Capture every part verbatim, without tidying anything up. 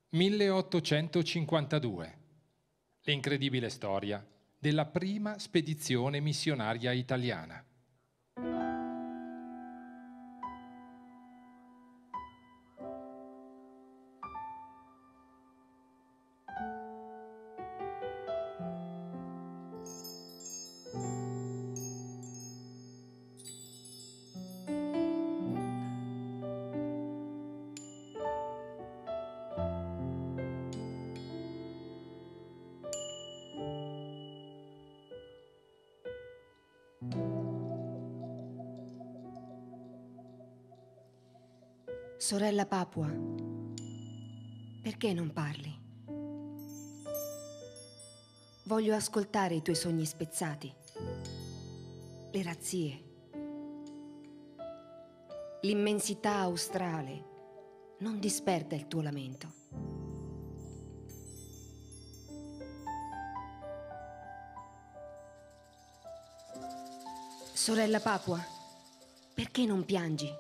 milleottocentocinquantadue. L'incredibile storia della prima spedizione missionaria italiana. Sorella Papua, perché non parli? Voglio ascoltare i tuoi sogni spezzati, le razzie, l'immensità australe. Non disperda il tuo lamento. Sorella Papua, perché non piangi?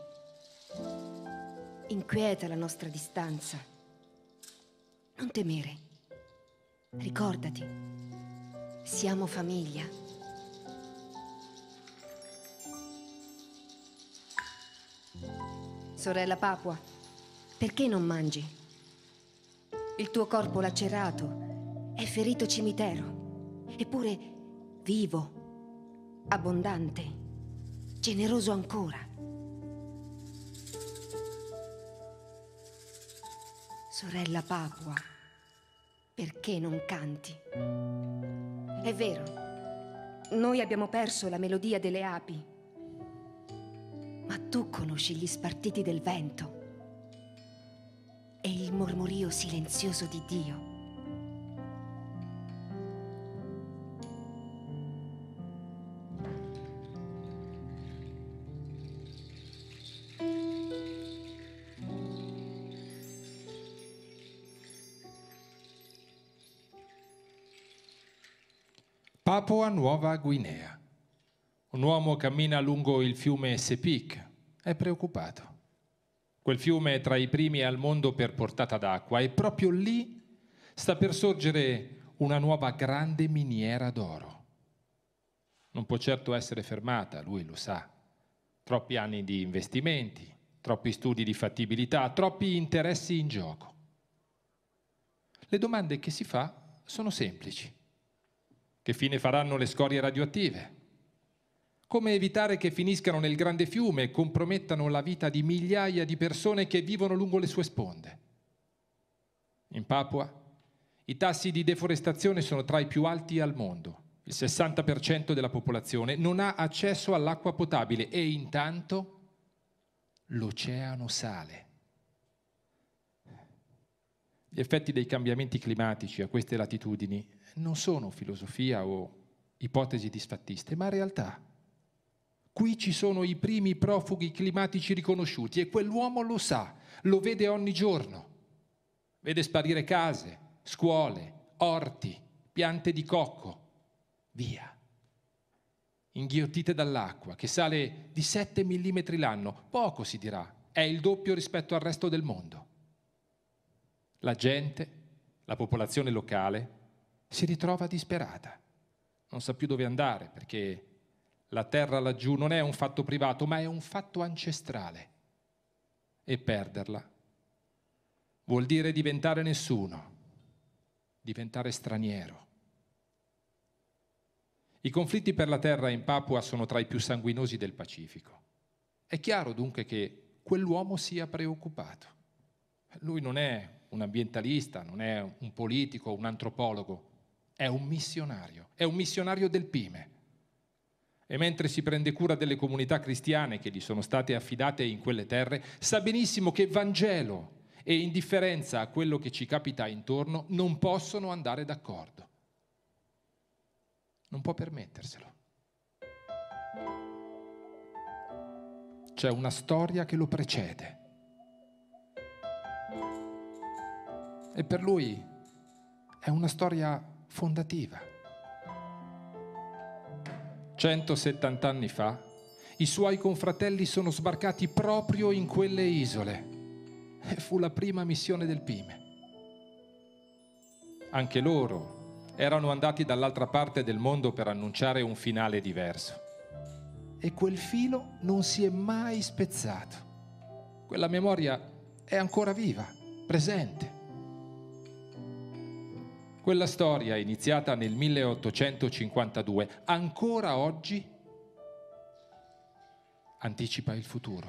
Inquieta la nostra distanza. Non temere. Ricordati, siamo famiglia. Sorella Papua, perché non mangi? Il tuo corpo lacerato è ferito cimitero, eppure vivo, abbondante, generoso ancora. Sorella Papua, perché non canti? È vero, noi abbiamo perso la melodia delle api, ma tu conosci gli spartiti del vento e il mormorio silenzioso di Dio. Papua Nuova Guinea. Un uomo cammina lungo il fiume Sepik. È preoccupato. Quel fiume è tra i primi al mondo per portata d'acqua e proprio lì sta per sorgere una nuova grande miniera d'oro. Non può certo essere fermata, lui lo sa. Troppi anni di investimenti, troppi studi di fattibilità, troppi interessi in gioco. Le domande che si fa sono semplici. Che fine faranno le scorie radioattive? Come evitare che finiscano nel grande fiume e compromettano la vita di migliaia di persone che vivono lungo le sue sponde? In Papua i tassi di deforestazione sono tra i più alti al mondo. Il sessanta per cento della popolazione non ha accesso all'acqua potabile e intanto l'oceano sale. Gli effetti dei cambiamenti climatici a queste latitudini non sono filosofia o ipotesi disfattiste, ma realtà. Qui ci sono i primi profughi climatici riconosciuti e quell'uomo lo sa, lo vede ogni giorno. Vede sparire case, scuole, orti, piante di cocco, via. Inghiottite dall'acqua, che sale di sette millimetri l'anno. Poco si dirà, è il doppio rispetto al resto del mondo. La gente, la popolazione locale, si ritrova disperata. Non sa più dove andare perché la terra laggiù non è un fatto privato, ma è un fatto ancestrale. E perderla vuol dire diventare nessuno, diventare straniero. I conflitti per la terra in Papua sono tra i più sanguinosi del Pacifico. È chiaro dunque che quell'uomo sia preoccupato. Lui non è un ambientalista, non è un politico, un antropologo, è un missionario, è un missionario del Pime. E mentre si prende cura delle comunità cristiane che gli sono state affidate in quelle terre, sa benissimo che Vangelo e indifferenza a quello che ci capita intorno non possono andare d'accordo. Non può permetterselo. C'è una storia che lo precede. E per lui è una storia fondativa. centosettanta anni fa i suoi confratelli sono sbarcati proprio in quelle isole e fu la prima missione del Pime. anche loro erano andati dall'altra parte del mondo per annunciare un finale diverso. E quel filo non si è mai spezzato. Quella memoria è ancora viva, presente. Quella storia, iniziata nel milleottocentocinquantadue, ancora oggi anticipa il futuro.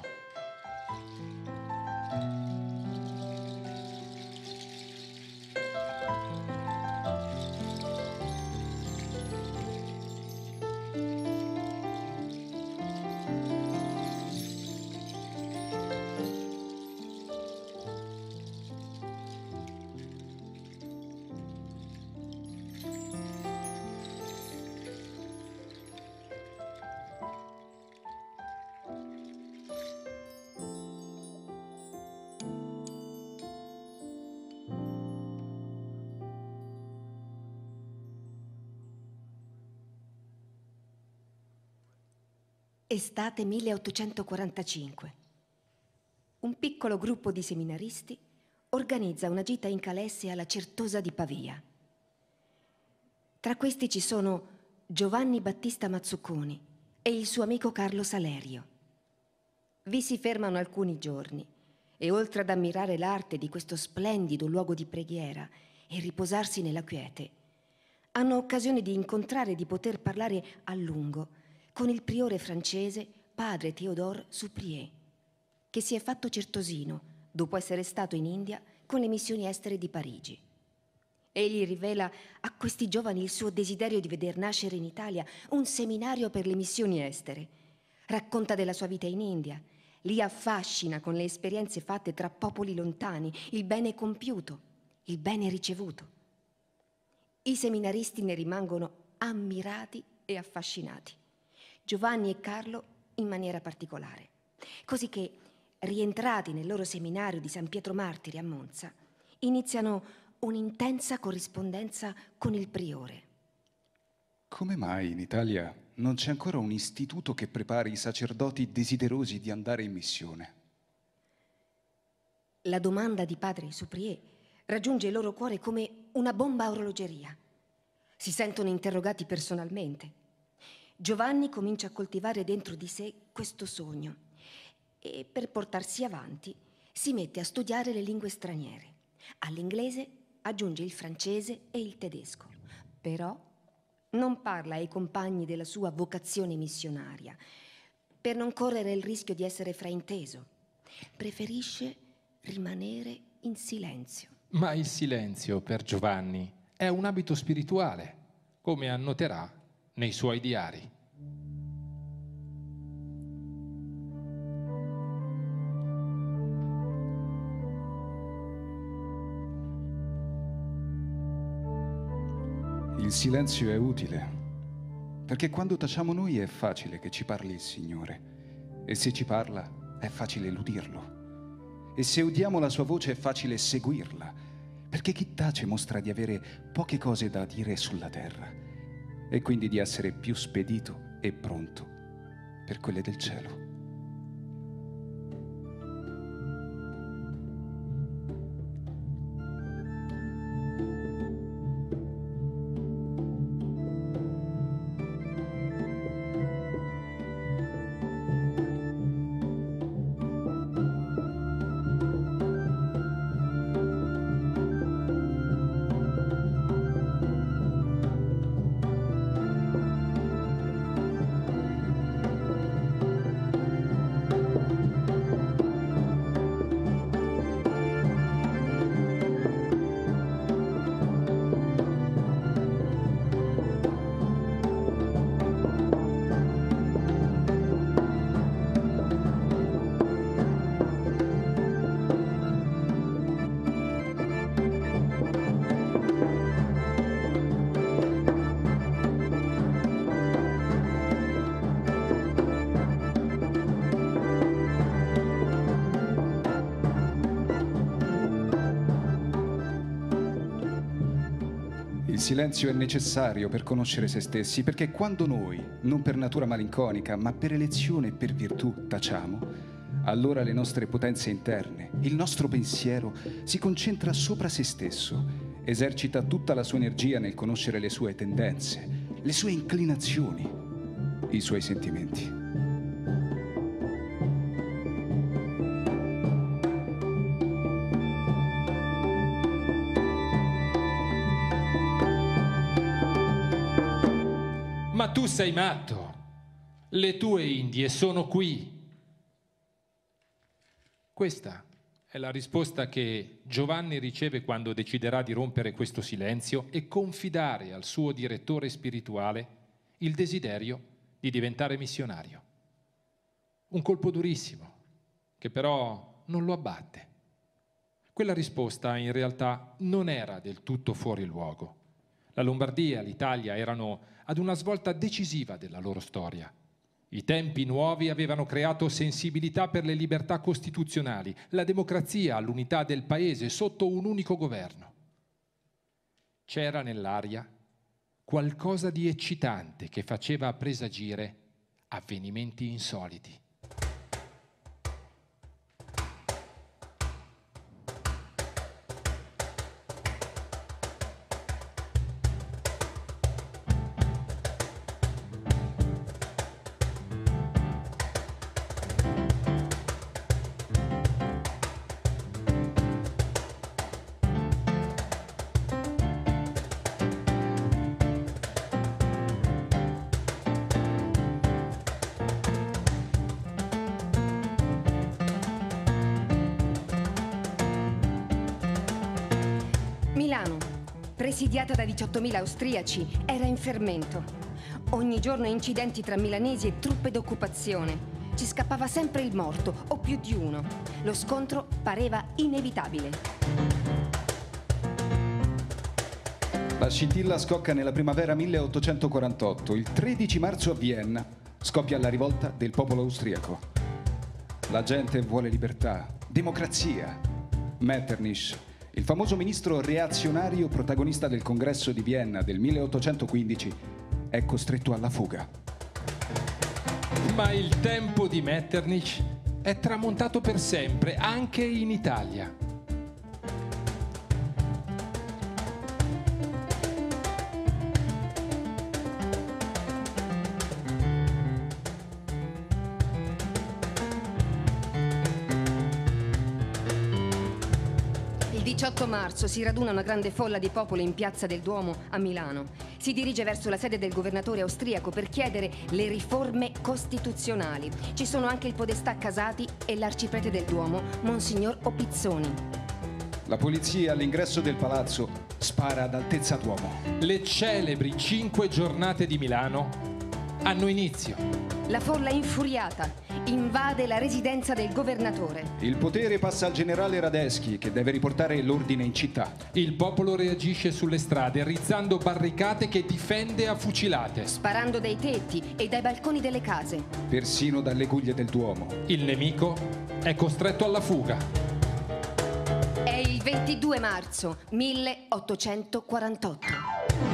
Estate milleottocentoquarantacinque. Un piccolo gruppo di seminaristi organizza una gita in calesse alla Certosa di Pavia. Tra questi ci sono Giovanni Battista Mazzucconi e il suo amico Carlo Salerio. Vi si fermano alcuni giorni e, oltre ad ammirare l'arte di questo splendido luogo di preghiera e riposarsi nella quiete, hanno occasione di incontrare e di poter parlare a lungo con il priore francese padre Théodore Souprier, che si è fatto certosino dopo essere stato in India con le missioni estere di Parigi. Egli rivela a questi giovani il suo desiderio di veder nascere in Italia un seminario per le missioni estere. Racconta della sua vita in India, li affascina con le esperienze fatte tra popoli lontani, il bene compiuto, il bene ricevuto. I seminaristi ne rimangono ammirati e affascinati. Giovanni e Carlo in maniera particolare, così che, rientrati nel loro seminario di San Pietro Martire a Monza, iniziano un'intensa corrispondenza con il priore. Come mai in Italia non c'è ancora un istituto che prepari i sacerdoti desiderosi di andare in missione? La domanda di padre Souprier raggiunge il loro cuore come una bomba a orologeria. Si sentono interrogati personalmente. Giovanni comincia a coltivare dentro di sé questo sogno e, per portarsi avanti, si mette a studiare le lingue straniere. All'inglese aggiunge il francese e il tedesco, però non parla ai compagni della sua vocazione missionaria per non correre il rischio di essere frainteso. Preferisce rimanere in silenzio. Ma il silenzio per Giovanni è un abito spirituale, come annoterà nei suoi diari. Il silenzio è utile, perché quando tacciamo noi è facile che ci parli il Signore, e se ci parla è facile l'udirlo, e se udiamo la sua voce è facile seguirla, perché chi tace mostra di avere poche cose da dire sulla terra, e quindi di essere più spedito e pronto per quelle del cielo. Il silenzio è necessario per conoscere se stessi, perché quando noi, non per natura malinconica, ma per elezione e per virtù, tacciamo, allora le nostre potenze interne, il nostro pensiero si concentra sopra se stesso esercita tutta la sua energia nel conoscere le sue tendenze, le sue inclinazioni, i suoi sentimenti. Ma tu sei matto. Le tue Indie sono qui. Questa è la risposta che Giovanni riceve quando deciderà di rompere questo silenzio e confidare al suo direttore spirituale il desiderio di diventare missionario. Un colpo durissimo, che però non lo abbatte. Quella risposta in realtà non era del tutto fuori luogo. La Lombardia e l'Italia erano ad una svolta decisiva della loro storia. I tempi nuovi avevano creato sensibilità per le libertà costituzionali, la democrazia, l'unità del paese sotto un unico governo. C'era nell'aria qualcosa di eccitante che faceva presagire avvenimenti insoliti. Milano, presidiata da diciottomila austriaci, era in fermento. Ogni giorno incidenti tra milanesi e truppe d'occupazione. Ci scappava sempre il morto, o più di uno. Lo scontro pareva inevitabile. La scintilla scocca nella primavera milleottocentoquarantotto. Il tredici marzo a Vienna scoppia la rivolta del popolo austriaco. La gente vuole libertà, democrazia. Metternich, il famoso ministro reazionario protagonista del congresso di Vienna del milleottocentoquindici, è costretto alla fuga. Ma il tempo di Metternich è tramontato per sempre, anche in Italia. Il diciotto marzo si raduna una grande folla di popolo in piazza del Duomo a Milano. Si dirige verso la sede del governatore austriaco per chiedere le riforme costituzionali. Ci sono anche il podestà Casati e l'arciprete del Duomo, Monsignor Opizzoni. La polizia all'ingresso del palazzo spara ad altezza d'uomo. Le celebri cinque giornate di Milano hanno inizio. La folla infuriata invade la residenza del governatore. Il potere passa al generale Radetzky, che deve riportare l'ordine in città. Il popolo reagisce sulle strade, rizzando barricate che difende a fucilate. Sparando dai tetti e dai balconi delle case. Persino dalle guglie del Duomo. Il nemico è costretto alla fuga. È il ventidue marzo milleottocentoquarantotto.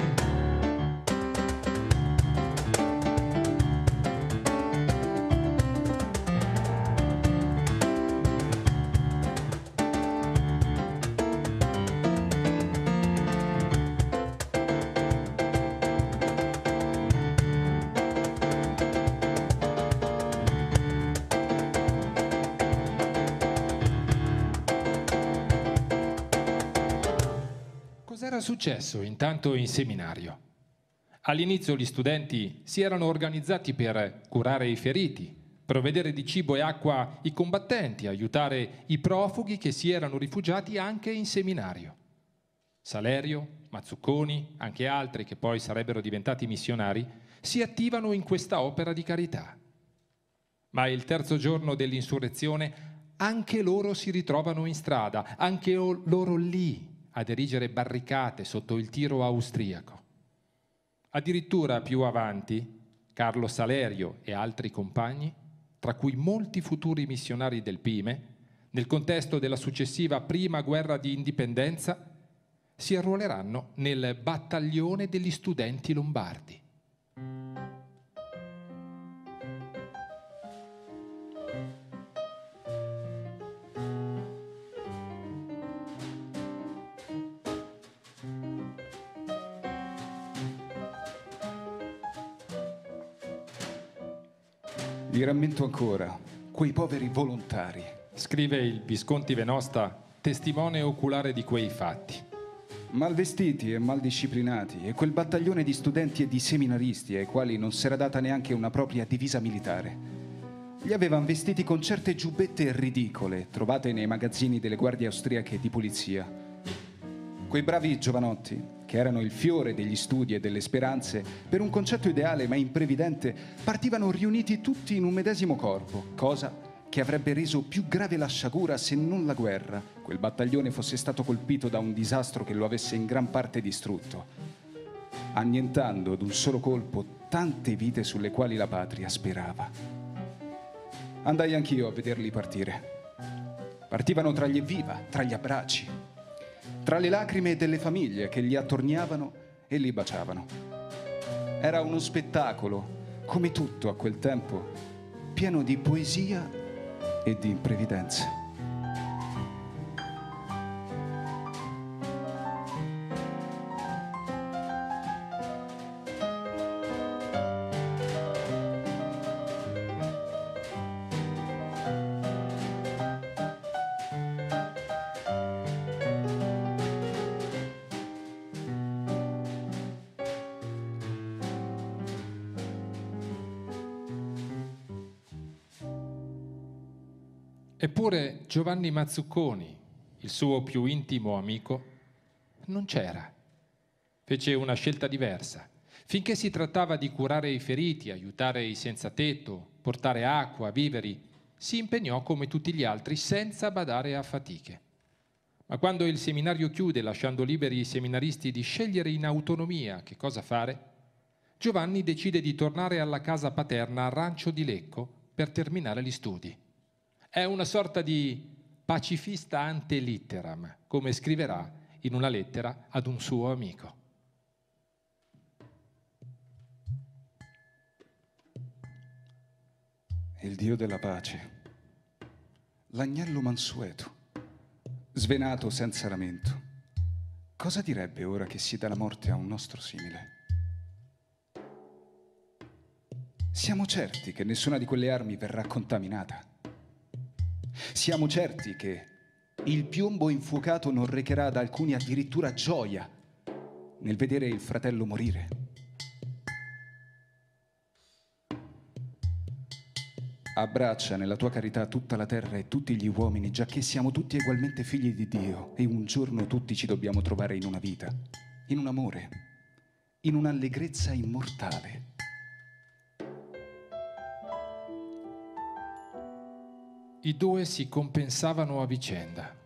Cos'era successo intanto in seminario? All'inizio gli studenti si erano organizzati per curare i feriti, provvedere di cibo e acqua i combattenti, aiutare i profughi che si erano rifugiati anche in seminario. Salerio, Mazzucconi, anche altri che poi sarebbero diventati missionari, si attivano in questa opera di carità. Ma il terzo giorno dell'insurrezione anche loro si ritrovano in strada, anche loro lì ad erigere barricate sotto il tiro austriaco. Addirittura più avanti, Carlo Salerio e altri compagni, tra cui molti futuri missionari del Pime, nel contesto della successiva prima guerra di indipendenza, si arruoleranno nel battaglione degli studenti lombardi. Li rammento ancora, quei poveri volontari. Scrive il Visconti Venosta, testimone oculare di quei fatti. Mal vestiti e mal disciplinati, e quel battaglione di studenti e di seminaristi ai quali non s'era data neanche una propria divisa militare. Li avevano vestiti con certe giubbette ridicole, trovate nei magazzini delle guardie austriache di polizia. Quei bravi giovanotti, che erano il fiore degli studi e delle speranze, per un concetto ideale ma imprevidente, partivano riuniti tutti in un medesimo corpo, cosa che avrebbe reso più grave la sciagura se non la guerra, quel battaglione fosse stato colpito da un disastro che lo avesse in gran parte distrutto, annientando d'un solo colpo tante vite sulle quali la patria sperava. Andai anch'io a vederli partire. Partivano tra gli evviva, tra gli abbracci, tra le lacrime delle famiglie che li attorniavano e li baciavano. Era uno spettacolo, come tutto a quel tempo, pieno di poesia e di imprevidenza. Eppure Giovanni Mazzucconi, il suo più intimo amico, non c'era. Fece una scelta diversa. Finché si trattava di curare i feriti, aiutare i senza tetto, portare acqua, viveri, si impegnò come tutti gli altri senza badare a fatiche. Ma quando il seminario chiude, lasciando liberi i seminaristi di scegliere in autonomia che cosa fare, Giovanni decide di tornare alla casa paterna a Rancio di Lecco per terminare gli studi. È una sorta di pacifista ante litteram, come scriverà in una lettera ad un suo amico. Il Dio della pace, l'agnello mansueto, svenato senza lamento, cosa direbbe ora che si dà la morte a un nostro simile? Siamo certi che nessuna di quelle armi verrà contaminata. Siamo certi che il piombo infuocato non recherà ad alcuni addirittura gioia nel vedere il fratello morire. Abbraccia nella tua carità tutta la terra e tutti gli uomini, giacché siamo tutti ugualmente figli di Dio e un giorno tutti ci dobbiamo trovare in una vita, in un amore, in un'allegrezza immortale. I due si compensavano a vicenda.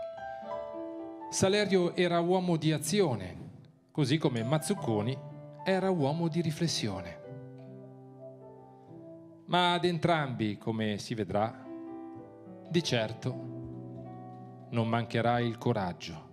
Salerio era uomo di azione, così come Mazzucconi era uomo di riflessione. Ma ad entrambi, come si vedrà, di certo non mancherà il coraggio.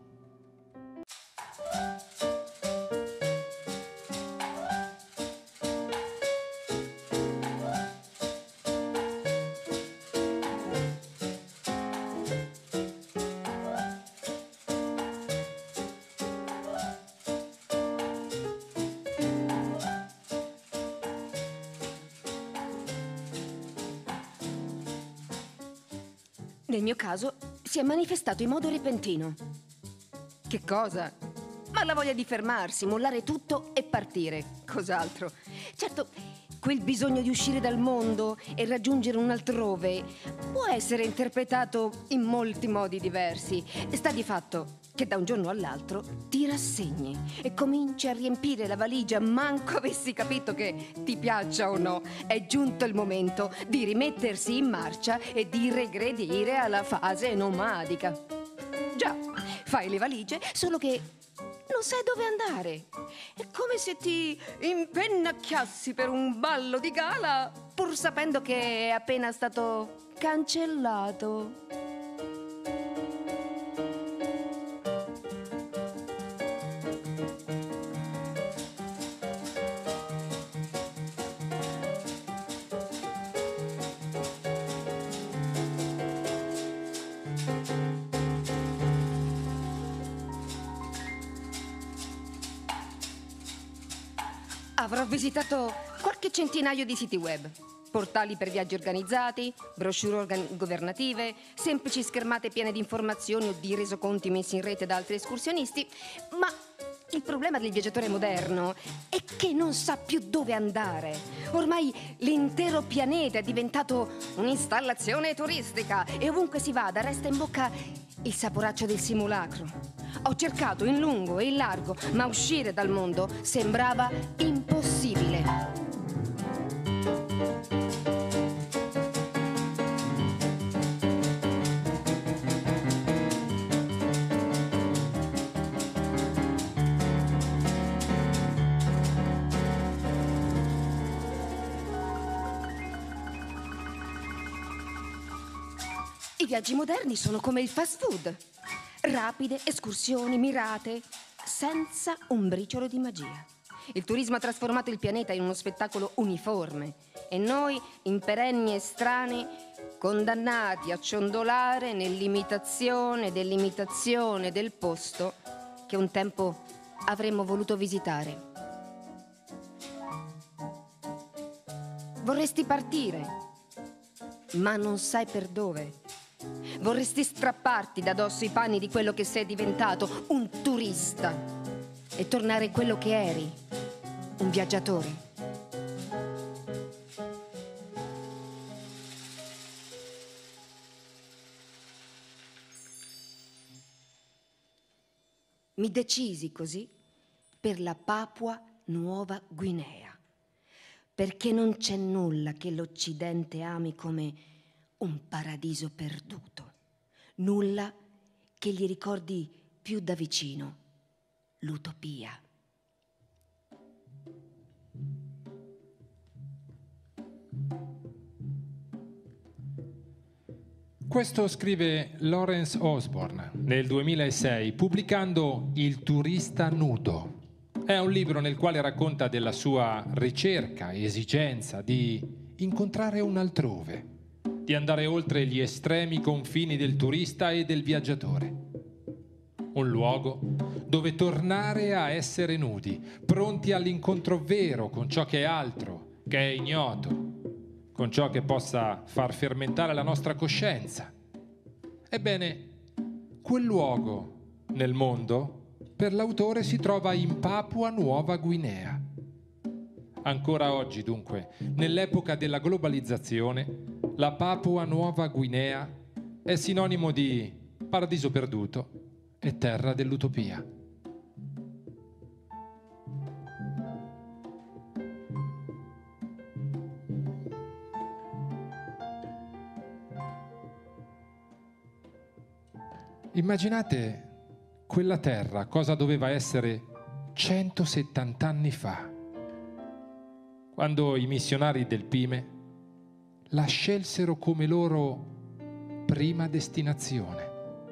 Nel mio caso si è manifestato in modo repentino. Che cosa? Ma la voglia di fermarsi, mollare tutto e partire. Cos'altro? Certo, quel bisogno di uscire dal mondo e raggiungere un altrove può essere interpretato in molti modi diversi. Sta di fatto che da un giorno all'altro ti rassegni e cominci a riempire la valigia, manco avessi capito che ti piaccia o no. È giunto il momento di rimettersi in marcia e di regredire alla fase nomadica. Già, fai le valigie, solo che non sai dove andare. È come se ti impennacchiassi per un ballo di gala, pur sapendo che è appena stato cancellato. Avrò visitato qualche centinaio di siti web. portali per viaggi organizzati, brochure organ- governative, semplici schermate piene di informazioni o di resoconti messi in rete da altri escursionisti, ma il problema del viaggiatore moderno è che non sa più dove andare. Ormai l'intero pianeta è diventato un'installazione turistica e ovunque si vada resta in bocca il saporaccio del simulacro. Ho cercato in lungo e in largo, ma uscire dal mondo sembrava impossibile. I viaggi moderni sono come il fast food. Rapide escursioni mirate, senza un briciolo di magia. Il turismo ha trasformato il pianeta in uno spettacolo uniforme e noi, in perenni estranei, condannati a ciondolare nell'imitazione dell'imitazione del posto che un tempo avremmo voluto visitare. Vorresti partire, ma non sai per dove. Vorresti strapparti da dosso i panni di quello che sei diventato, un turista, e tornare quello che eri, un viaggiatore. Mi decisi così per la Papua Nuova Guinea, perché non c'è nulla che l'Occidente ami come un paradiso perduto, nulla che gli ricordi più da vicino l'utopia. Questo scrive Lawrence Osborne nel duemilasei, pubblicando Il turista nudo. È un libro nel quale racconta della sua ricerca e esigenza di incontrare un altrove, di andare oltre gli estremi confini del turista e del viaggiatore. Un luogo dove tornare a essere nudi, pronti all'incontro vero con ciò che è altro, che è ignoto, con ciò che possa far fermentare la nostra coscienza. Ebbene, quel luogo nel mondo per l'autore si trova in Papua Nuova Guinea. Ancora oggi, dunque, nell'epoca della globalizzazione, la Papua Nuova Guinea è sinonimo di paradiso perduto e terra dell'utopia. Immaginate quella terra cosa doveva essere centosettanta anni fa, quando i missionari del Pime la scelsero come loro prima destinazione.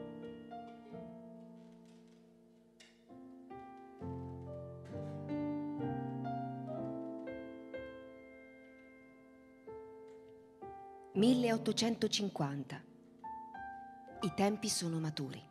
milleottocentocinquanta. I tempi sono maturi.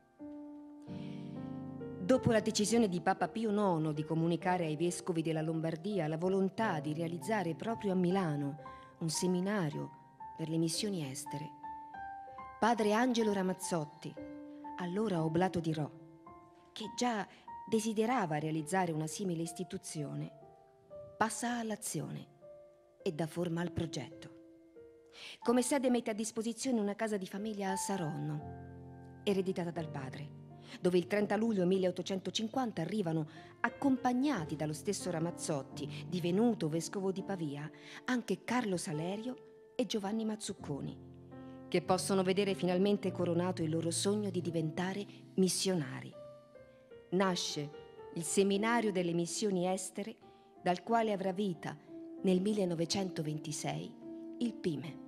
Dopo la decisione di Papa Pio nono di comunicare ai vescovi della Lombardia la volontà di realizzare proprio a Milano un seminario per le missioni estere, padre Angelo Ramazzotti, allora oblato di Rho, che già desiderava realizzare una simile istituzione, passa all'azione e dà forma al progetto. Come sede mette a disposizione una casa di famiglia a Saronno, ereditata dal padre, dove il trenta luglio milleottocentocinquanta arrivano, accompagnati dallo stesso Ramazzotti, divenuto vescovo di Pavia, anche Carlo Salerio e Giovanni Mazzucconi, che possono vedere finalmente coronato il loro sogno di diventare missionari. Nasce il seminario delle missioni estere, dal quale avrà vita nel millenovecentoventisei il Pime.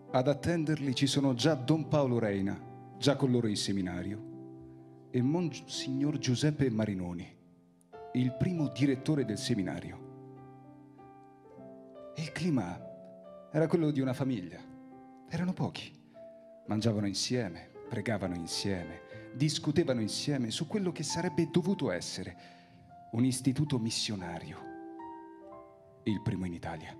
Ad attenderli ci sono già Don Paolo Reina, già con loro in seminario, e Monsignor Giuseppe Marinoni, il primo direttore del seminario. Il clima era quello di una famiglia. Erano pochi. Mangiavano insieme, pregavano insieme, discutevano insieme su quello che sarebbe dovuto essere un istituto missionario, il primo in Italia.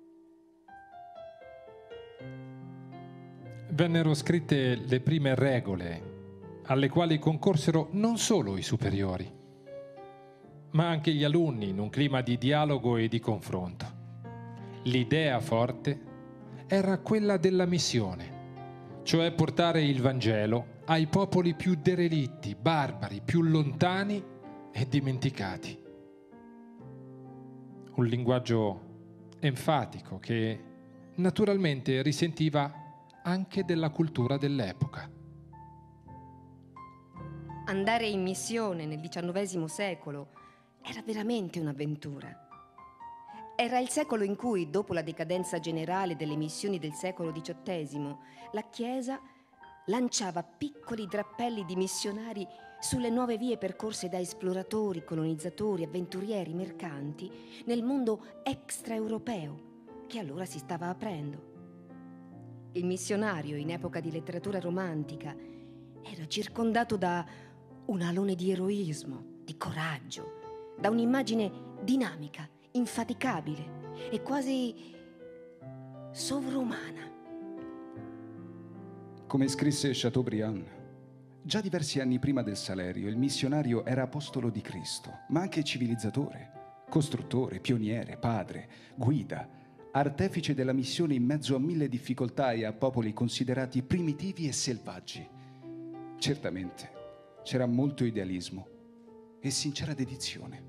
Vennero scritte le prime regole alle quali concorsero non solo i superiori, ma anche gli alunni in un clima di dialogo e di confronto. L'idea forte era quella della missione, cioè portare il Vangelo ai popoli più derelitti, barbari, più lontani e dimenticati. Un linguaggio enfatico che naturalmente risentiva anche della cultura dell'epoca. Andare in missione nel diciannovesimo secolo era veramente un'avventura. Era il secolo in cui, dopo la decadenza generale delle missioni del secolo diciottesimo, la Chiesa lanciava piccoli drappelli di missionari sulle nuove vie percorse da esploratori, colonizzatori, avventurieri, mercanti nel mondo extraeuropeo che allora si stava aprendo. Il missionario, in epoca di letteratura romantica, era circondato da un alone di eroismo, di coraggio, da un'immagine dinamica, infaticabile e quasi sovrumana. Come scrisse Chateaubriand, già diversi anni prima del Salerio il missionario era apostolo di Cristo, ma anche civilizzatore, costruttore, pioniere, padre, guida, artefice della missione in mezzo a mille difficoltà e a popoli considerati primitivi e selvaggi. Certamente c'era molto idealismo e sincera dedizione.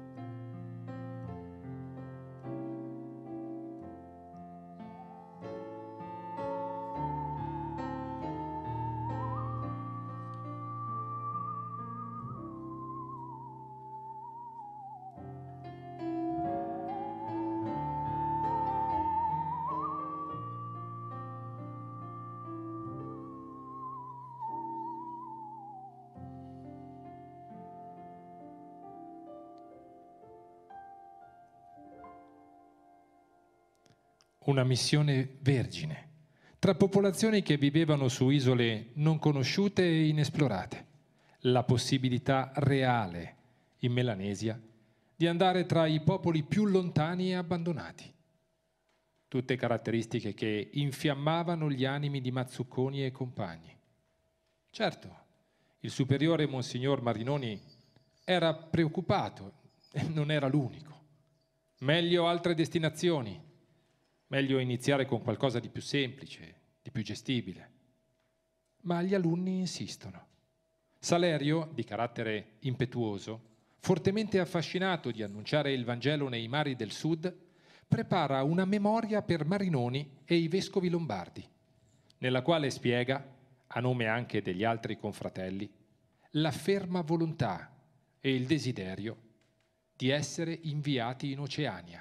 Una missione vergine, tra popolazioni che vivevano su isole non conosciute e inesplorate. La possibilità reale, in Melanesia, di andare tra i popoli più lontani e abbandonati. Tutte caratteristiche che infiammavano gli animi di Mazzucconi e compagni. Certo, il superiore Monsignor Marinoni era preoccupato e non era l'unico. Meglio altre destinazioni. Meglio iniziare con qualcosa di più semplice, di più gestibile. Ma gli alunni insistono. Salerio, di carattere impetuoso, fortemente affascinato di annunciare il Vangelo nei mari del sud, prepara una memoria per Marinoni e i vescovi lombardi, nella quale spiega, a nome anche degli altri confratelli, la ferma volontà e il desiderio di essere inviati in Oceania.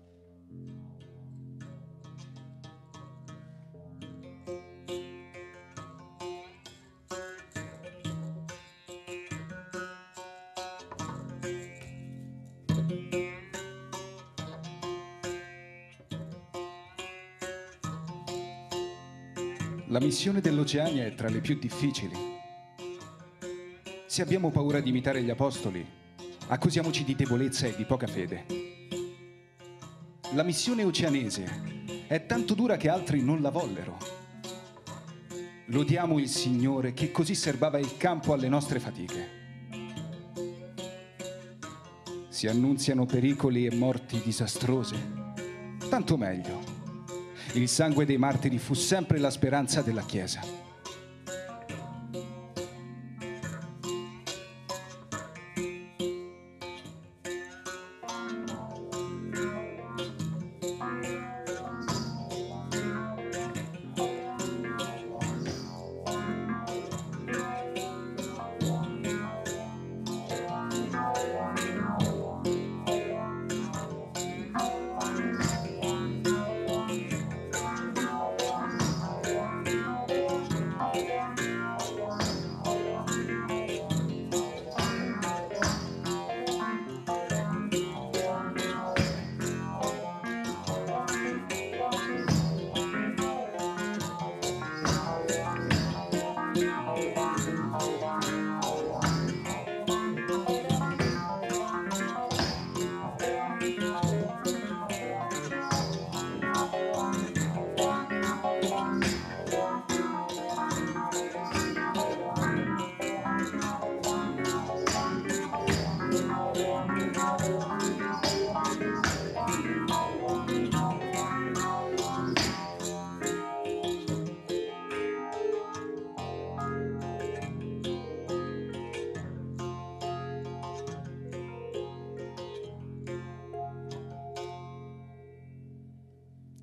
La missione dell'Oceania è tra le più difficili. Se abbiamo paura di imitare gli apostoli, accusiamoci di debolezza e di poca fede. La missione oceanese è tanto dura che altri non la vollero. Lodiamo il Signore che così serbava il campo alle nostre fatiche. Si annunziano pericoli e morti disastrose. Tanto meglio. Il sangue dei martiri fu sempre la speranza della Chiesa.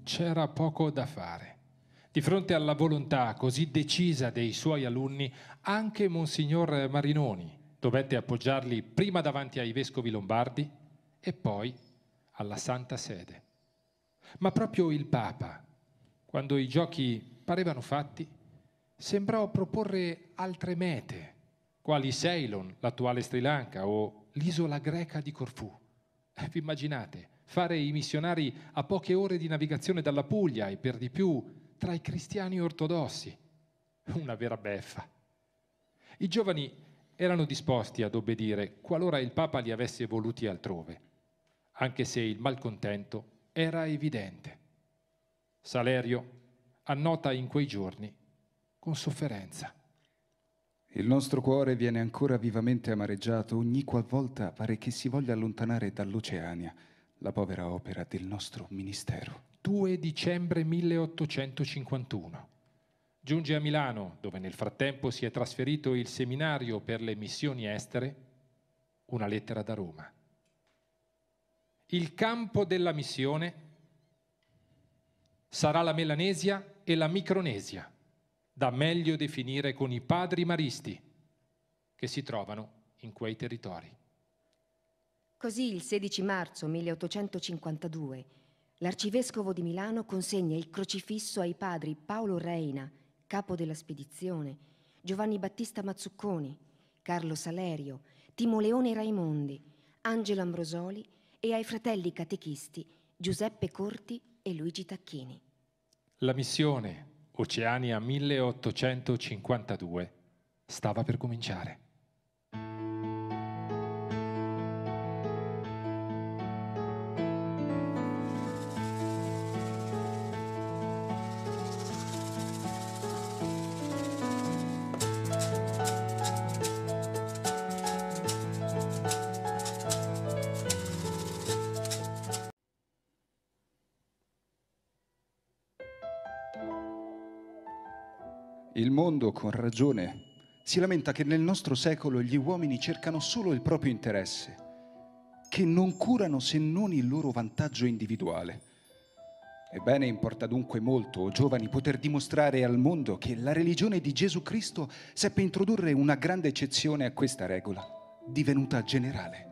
c'era poco da fare. Di fronte alla volontà così decisa dei suoi alunni, anche Monsignor Marinoni dovette appoggiarli prima davanti ai vescovi lombardi e poi alla Santa Sede. Ma proprio il Papa, quando i giochi parevano fatti, sembrò proporre altre mete, quali Ceylon, l'attuale Sri Lanka, o l'isola greca di Corfù. Eh, vi immaginate, fare i missionari a poche ore di navigazione dalla Puglia e per di più tra i cristiani ortodossi. Una vera beffa. I giovani erano disposti ad obbedire qualora il Papa li avesse voluti altrove, anche se il malcontento era evidente. Salerio annota in quei giorni con sofferenza: il nostro cuore viene ancora vivamente amareggiato ogni qualvolta pare che si voglia allontanare dall'Oceania la povera opera del nostro ministero. due dicembre milleottocentocinquantuno. Giunge a Milano, dove nel frattempo si è trasferito il seminario per le missioni estere, una lettera da Roma. Il campo della missione sarà la Melanesia e la Micronesia, da meglio definire con i padri maristi che si trovano in quei territori. Così il sedici marzo milleottocentocinquantadue l'arcivescovo di Milano consegna il crocifisso ai padri Paolo Reina, capo della spedizione, Giovanni Battista Mazzucconi, Carlo Salerio, Timo Leone Raimondi, Angelo Ambrosoli e ai fratelli catechisti Giuseppe Corti e Luigi Tacchini. La missione Oceania milleottocentocinquantadue stava per cominciare. Il mondo, con ragione, si lamenta che nel nostro secolo gli uomini cercano solo il proprio interesse, che non curano se non il loro vantaggio individuale. Ebbene, importa dunque molto, o giovani, poter dimostrare al mondo che la religione di Gesù Cristo seppe introdurre una grande eccezione a questa regola, divenuta generale.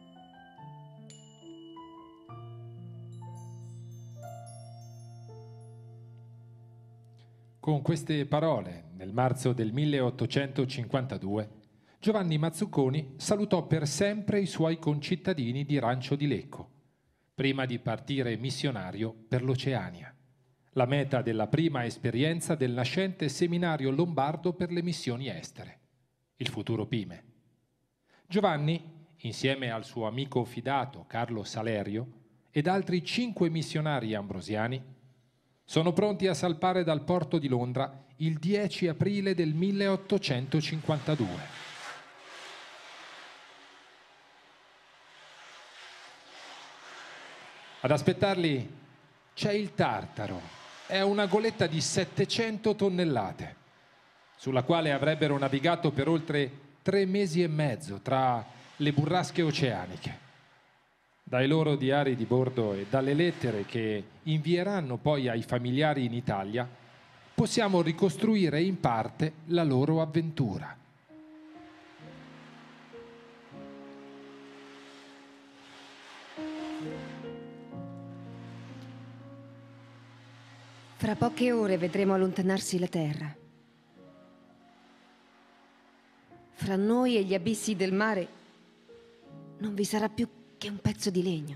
Con queste parole, nel marzo del milleottocentocinquantadue, Giovanni Mazzucconi salutò per sempre i suoi concittadini di Rancio di Lecco, prima di partire missionario per l'Oceania, la meta della prima esperienza del nascente seminario lombardo per le missioni estere, il futuro Pime. Giovanni, insieme al suo amico fidato Carlo Salerio ed altri cinque missionari ambrosiani, sono pronti a salpare dal porto di Londra il dieci aprile del milleottocentocinquantadue. Ad aspettarli c'è il Tartaro, è una goletta di settecento tonnellate, sulla quale avrebbero navigato per oltre tre mesi e mezzo tra le burrasche oceaniche. Dai loro diari di bordo e dalle lettere che invieranno poi ai familiari in Italia, possiamo ricostruire in parte la loro avventura. Fra poche ore vedremo allontanarsi la terra. Fra noi e gli abissi del mare non vi sarà più che un pezzo di legno.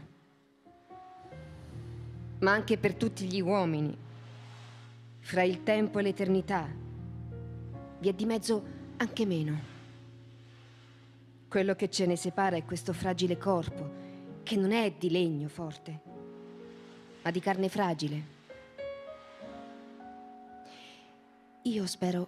Ma anche per tutti gli uomini, fra il tempo e l'eternità, vi è di mezzo anche meno. Quello che ce ne separa è questo fragile corpo, che non è di legno forte, ma di carne fragile. Io spero,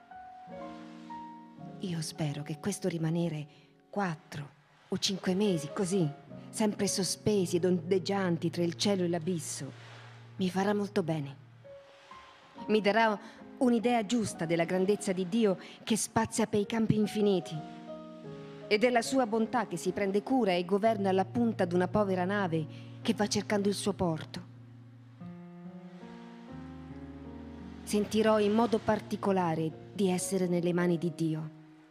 io spero che questo rimanere quattro o cinque mesi così, sempre sospesi ed ondeggianti tra il cielo e l'abisso, mi farà molto bene. Mi darà un'idea giusta della grandezza di Dio che spazia per i campi infiniti e della sua bontà che si prende cura e governa la punta d'una povera nave che va cercando il suo porto. sentirò in modo particolare di essere nelle mani di Dio.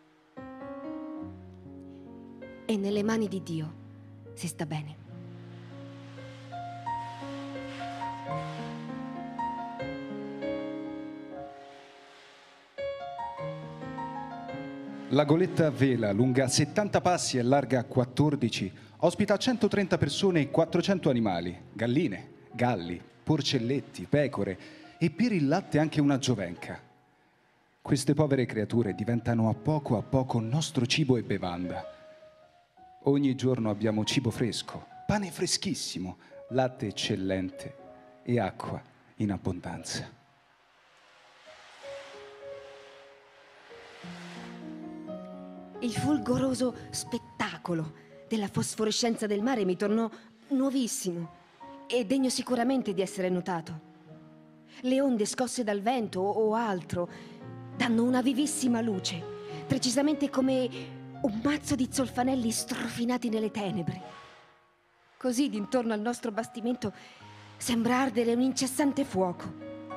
E nelle mani di Dio si sta bene. La goletta a vela, lunga settanta passi e larga quattordici, ospita centotrenta persone e quattrocento animali, galline, galli, porcelletti, pecore e per il latte anche una giovenca. Queste povere creature diventano a poco a poco nostro cibo e bevanda. Ogni giorno abbiamo cibo fresco, pane freschissimo, latte eccellente e acqua in abbondanza. Il fulgoroso spettacolo della fosforescenza del mare mi tornò nuovissimo e degno sicuramente di essere notato. Le onde scosse dal vento o altro danno una vivissima luce, precisamente come un mazzo di zolfanelli strofinati nelle tenebre. Così d'intorno al nostro bastimento sembra ardere un incessante fuoco.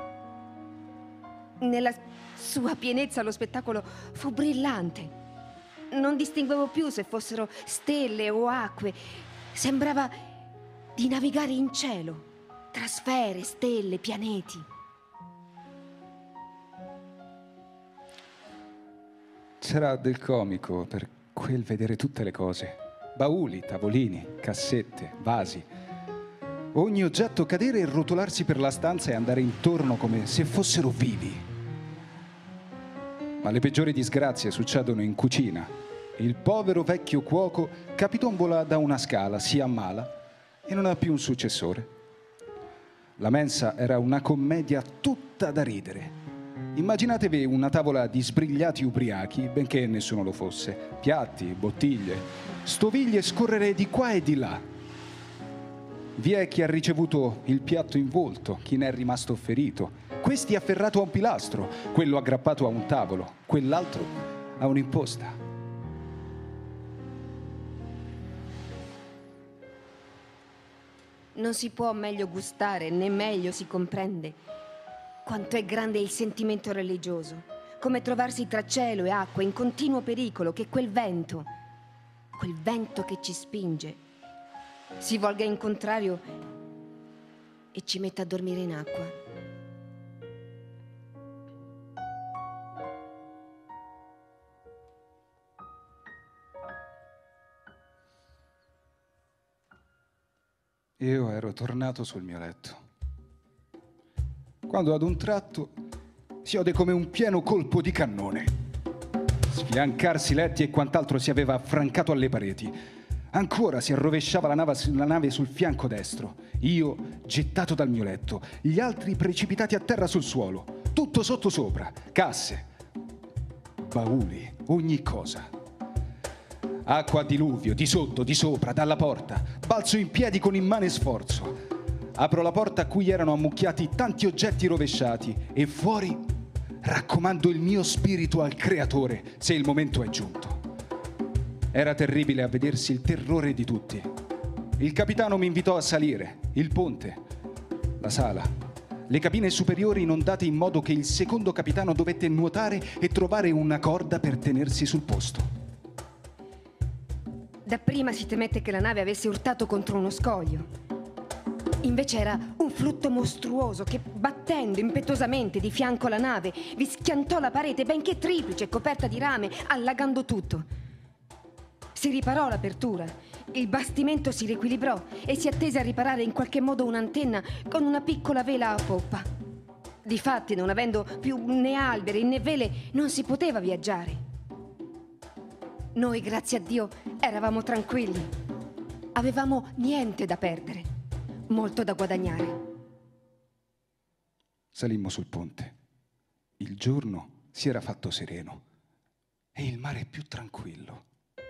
Nella sua pienezza lo spettacolo fu brillante. Non distinguevo più se fossero stelle o acque. Sembrava di navigare in cielo, tra sfere, stelle, pianeti. C'era del comico per quel vedere tutte le cose. Bauli, tavolini, cassette, vasi. Ogni oggetto cadere e rotolarsi per la stanza e andare intorno come se fossero vivi. Ma le peggiori disgrazie succedono in cucina. Il povero vecchio cuoco capitombola da una scala, si ammala e non ha più un successore. La mensa era una commedia tutta da ridere. Immaginatevi una tavola di sbrigliati ubriachi, benché nessuno lo fosse, piatti, bottiglie, stoviglie scorrere di qua e di là. Vi è chi ha ricevuto il piatto in volto, chi ne è rimasto ferito. Questi afferrato a un pilastro, quello aggrappato a un tavolo, quell'altro a un'imposta. Non si può meglio gustare, né meglio si comprende quanto è grande il sentimento religioso, come trovarsi tra cielo e acqua in continuo pericolo, che quel vento, quel vento che ci spinge, si volga in contrario e ci metta a dormire in acqua. Io ero tornato sul mio letto, quando ad un tratto si ode come un pieno colpo di cannone. Sfiancarsi letti e quant'altro si aveva affrancato alle pareti. Ancora si arrovesciava la nave, la nave sul fianco destro. Io gettato dal mio letto, gli altri precipitati a terra sul suolo, tutto sottosopra, casse, bauli, ogni cosa. Acqua a diluvio, di sotto, di sopra, dalla porta. Balzo in piedi con immane sforzo. Apro la porta a cui erano ammucchiati tanti oggetti rovesciati e fuori raccomando il mio spirito al Creatore se il momento è giunto. Era terribile a vedersi il terrore di tutti. Il capitano mi invitò a salire, il ponte, la sala, le cabine superiori inondate in modo che il secondo capitano dovette nuotare e trovare una corda per tenersi sul posto. Dapprima si temette che la nave avesse urtato contro uno scoglio. Invece era un flutto mostruoso che, battendo impetuosamente di fianco alla nave, vi schiantò la parete, benché triplice, coperta di rame, allagando tutto. Si riparò l'apertura, il bastimento si riequilibrò e si attese a riparare in qualche modo un'antenna con una piccola vela a poppa. Difatti, non avendo più né alberi né vele, non si poteva viaggiare. Noi, grazie a Dio, eravamo tranquilli. Avevamo niente da perdere, molto da guadagnare. Salimmo sul ponte. Il giorno si era fatto sereno e il mare più tranquillo.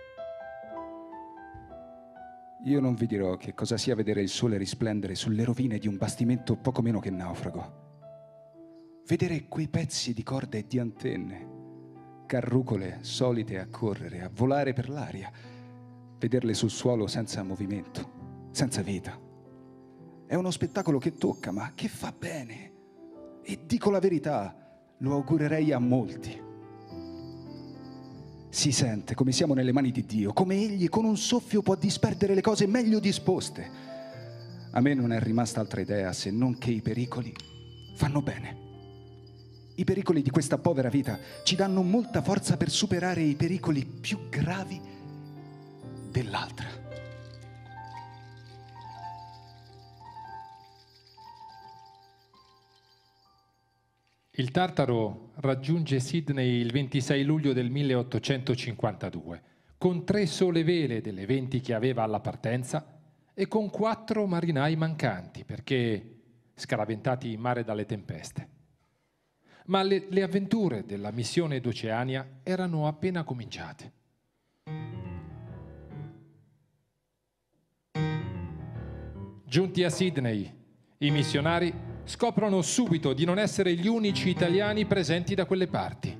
Io non vi dirò che cosa sia vedere il sole risplendere sulle rovine di un bastimento poco meno che naufrago. Vedere quei pezzi di corda e di antenne, carrucole solite a correre, a volare per l'aria, vederle sul suolo senza movimento, senza vita. È uno spettacolo che tocca, ma che fa bene. E dico la verità, lo augurerei a molti. Si sente come siamo nelle mani di Dio, come Egli con un soffio può disperdere le cose meglio disposte. A me non è rimasta altra idea se non che i pericoli fanno bene. I pericoli di questa povera vita ci danno molta forza per superare i pericoli più gravi dell'altra. Il Tartaro raggiunge Sydney il ventisei luglio del milleottocentocinquantadue, con tre sole vele delle venti che aveva alla partenza e con quattro marinai mancanti, perché scaraventati in mare dalle tempeste. Ma le, le avventure della missione d'Oceania erano appena cominciate. Giunti a Sydney, i missionari scoprono subito di non essere gli unici italiani presenti da quelle parti.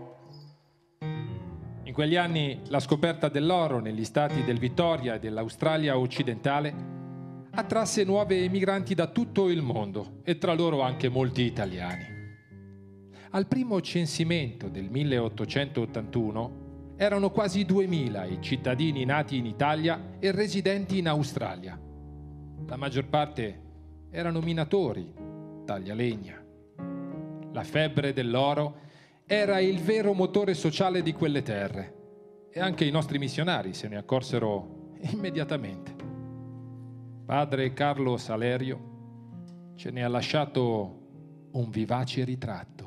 In quegli anni la scoperta dell'oro negli stati del Vittoria e dell'Australia occidentale attrasse nuovi emigranti da tutto il mondo e tra loro anche molti italiani. Al primo censimento del milleottocentottantuno erano quasi duemila i cittadini nati in Italia e residenti in Australia. La maggior parte erano minatori, taglialegna. La febbre dell'oro era il vero motore sociale di quelle terre e anche i nostri missionari se ne accorsero immediatamente. Padre Carlo Salerio ce ne ha lasciato un vivace ritratto.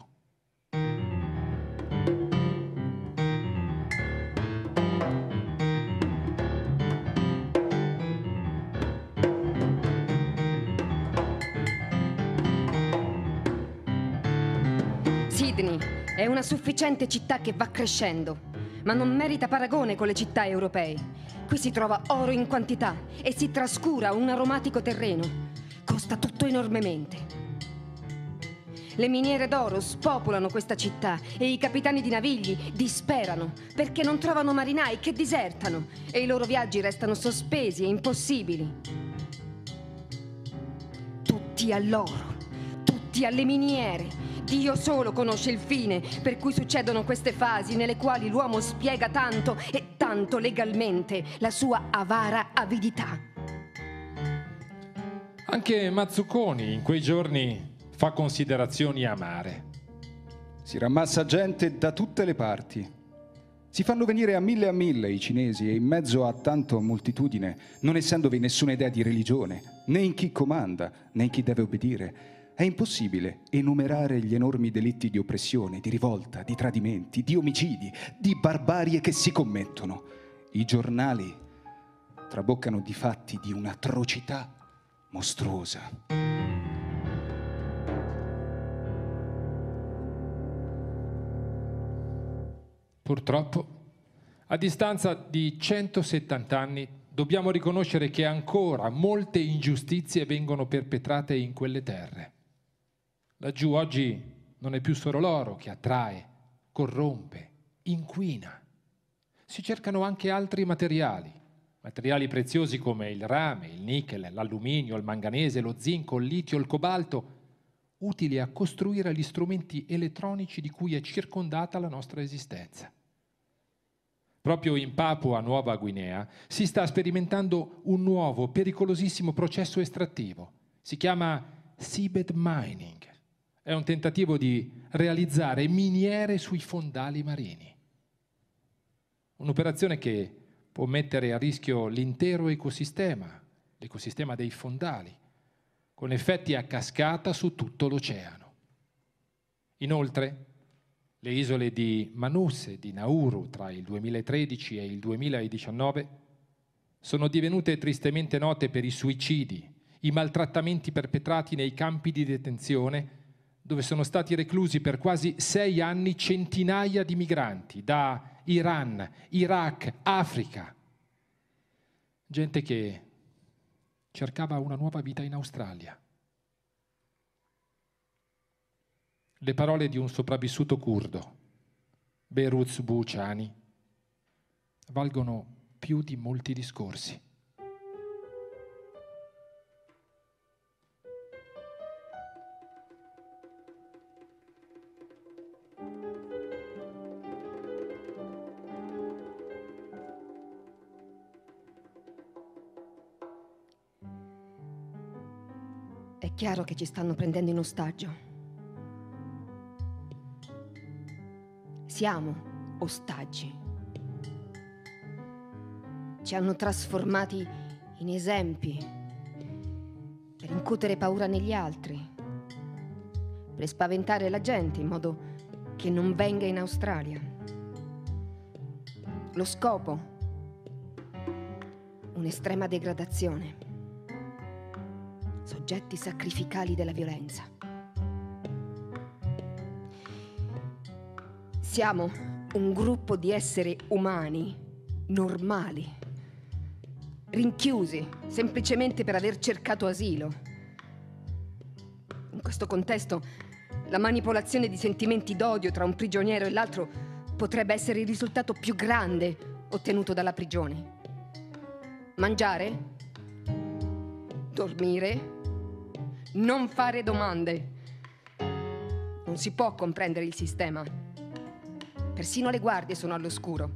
Sydney è una sufficiente città che va crescendo, ma non merita paragone con le città europee. Qui si trova oro in quantità e si trascura un aromatico terreno. Costa tutto enormemente. Le miniere d'oro spopolano questa città e i capitani di navigli disperano perché non trovano marinai che disertano e i loro viaggi restano sospesi e impossibili. Tutti all'oro, tutti alle miniere. Dio solo conosce il fine per cui succedono queste fasi nelle quali l'uomo spiega tanto e tanto legalmente la sua avara avidità. Anche Mazzuconi in quei giorni fa considerazioni amare. Si rammassa gente da tutte le parti. Si fanno venire a mille a mille i cinesi e in mezzo a tanto moltitudine, non essendovi nessuna idea di religione, né in chi comanda, né in chi deve obbedire, è impossibile enumerare gli enormi delitti di oppressione, di rivolta, di tradimenti, di omicidi, di barbarie che si commettono. I giornali traboccano di fatti di un'atrocità mostruosa. Purtroppo, a distanza di centosettanta anni, dobbiamo riconoscere che ancora molte ingiustizie vengono perpetrate in quelle terre. Laggiù oggi non è più solo l'oro che attrae, corrompe, inquina. Si cercano anche altri materiali, materiali preziosi come il rame, il nichel, l'alluminio, il manganese, lo zinco, il litio, il cobalto, utili a costruire gli strumenti elettronici di cui è circondata la nostra esistenza. Proprio in Papua Nuova Guinea si sta sperimentando un nuovo, pericolosissimo processo estrattivo. Si chiama seabed mining. È un tentativo di realizzare miniere sui fondali marini. Un'operazione che può mettere a rischio l'intero ecosistema, l'ecosistema dei fondali, con effetti a cascata su tutto l'oceano. Inoltre, le isole di Manus e di Nauru tra il duemilatredici e il duemiladiciannove sono divenute tristemente note per i suicidi, i maltrattamenti perpetrati nei campi di detenzione dove sono stati reclusi per quasi sei anni centinaia di migranti da Iran, Iraq, Africa. Gente che cercava una nuova vita in Australia. Le parole di un sopravvissuto curdo, Beruz Bucani, valgono più di molti discorsi. È chiaro che ci stanno prendendo in ostaggio. Siamo ostaggi. Ci hanno trasformati in esempi per incutere paura negli altri, per spaventare la gente in modo che non venga in Australia. Lo scopo? Un'estrema degradazione. Soggetti sacrificali della violenza. Siamo un gruppo di esseri umani normali, rinchiusi semplicemente per aver cercato asilo. In questo contesto, la manipolazione di sentimenti d'odio tra un prigioniero e l'altro potrebbe essere il risultato più grande ottenuto dalla prigione. Mangiare, dormire, non fare domande. Non si può comprendere il sistema. Persino le guardie sono all'oscuro.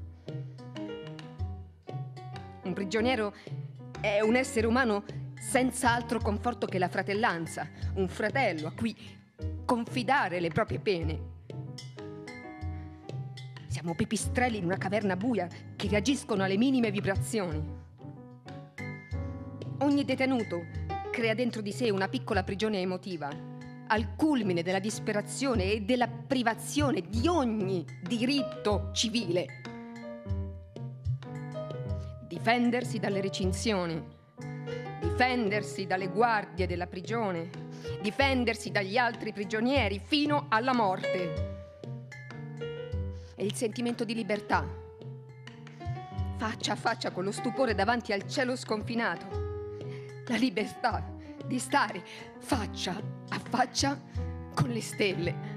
Un prigioniero è un essere umano senza altro conforto che la fratellanza, un fratello a cui confidare le proprie pene. Siamo pipistrelli in una caverna buia che reagiscono alle minime vibrazioni. Ogni detenuto crea dentro di sé una piccola prigione emotiva, al culmine della disperazione e della privazione di ogni diritto civile. Difendersi dalle recinzioni, difendersi dalle guardie della prigione, difendersi dagli altri prigionieri fino alla morte. E il sentimento di libertà, faccia a faccia con lo stupore davanti al cielo sconfinato. La libertà di stare faccia a faccia con le stelle.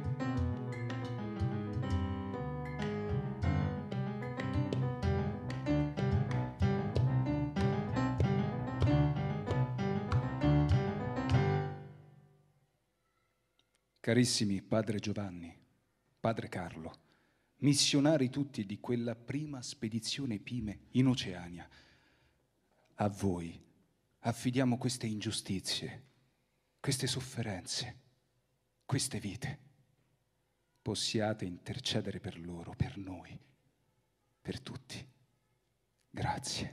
Carissimi padre Giovanni, padre Carlo, missionari tutti di quella prima spedizione Pime in Oceania, a voi affidiamo queste ingiustizie, queste sofferenze, queste vite. Possiate intercedere per loro, per noi, per tutti. Grazie.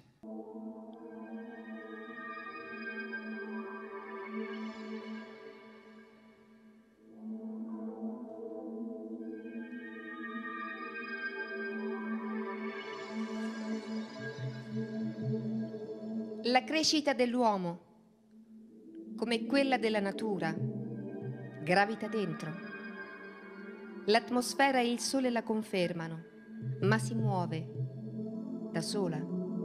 La crescita dell'uomo, come quella della natura, gravita dentro. L'atmosfera e il sole la confermano, ma si muove da sola.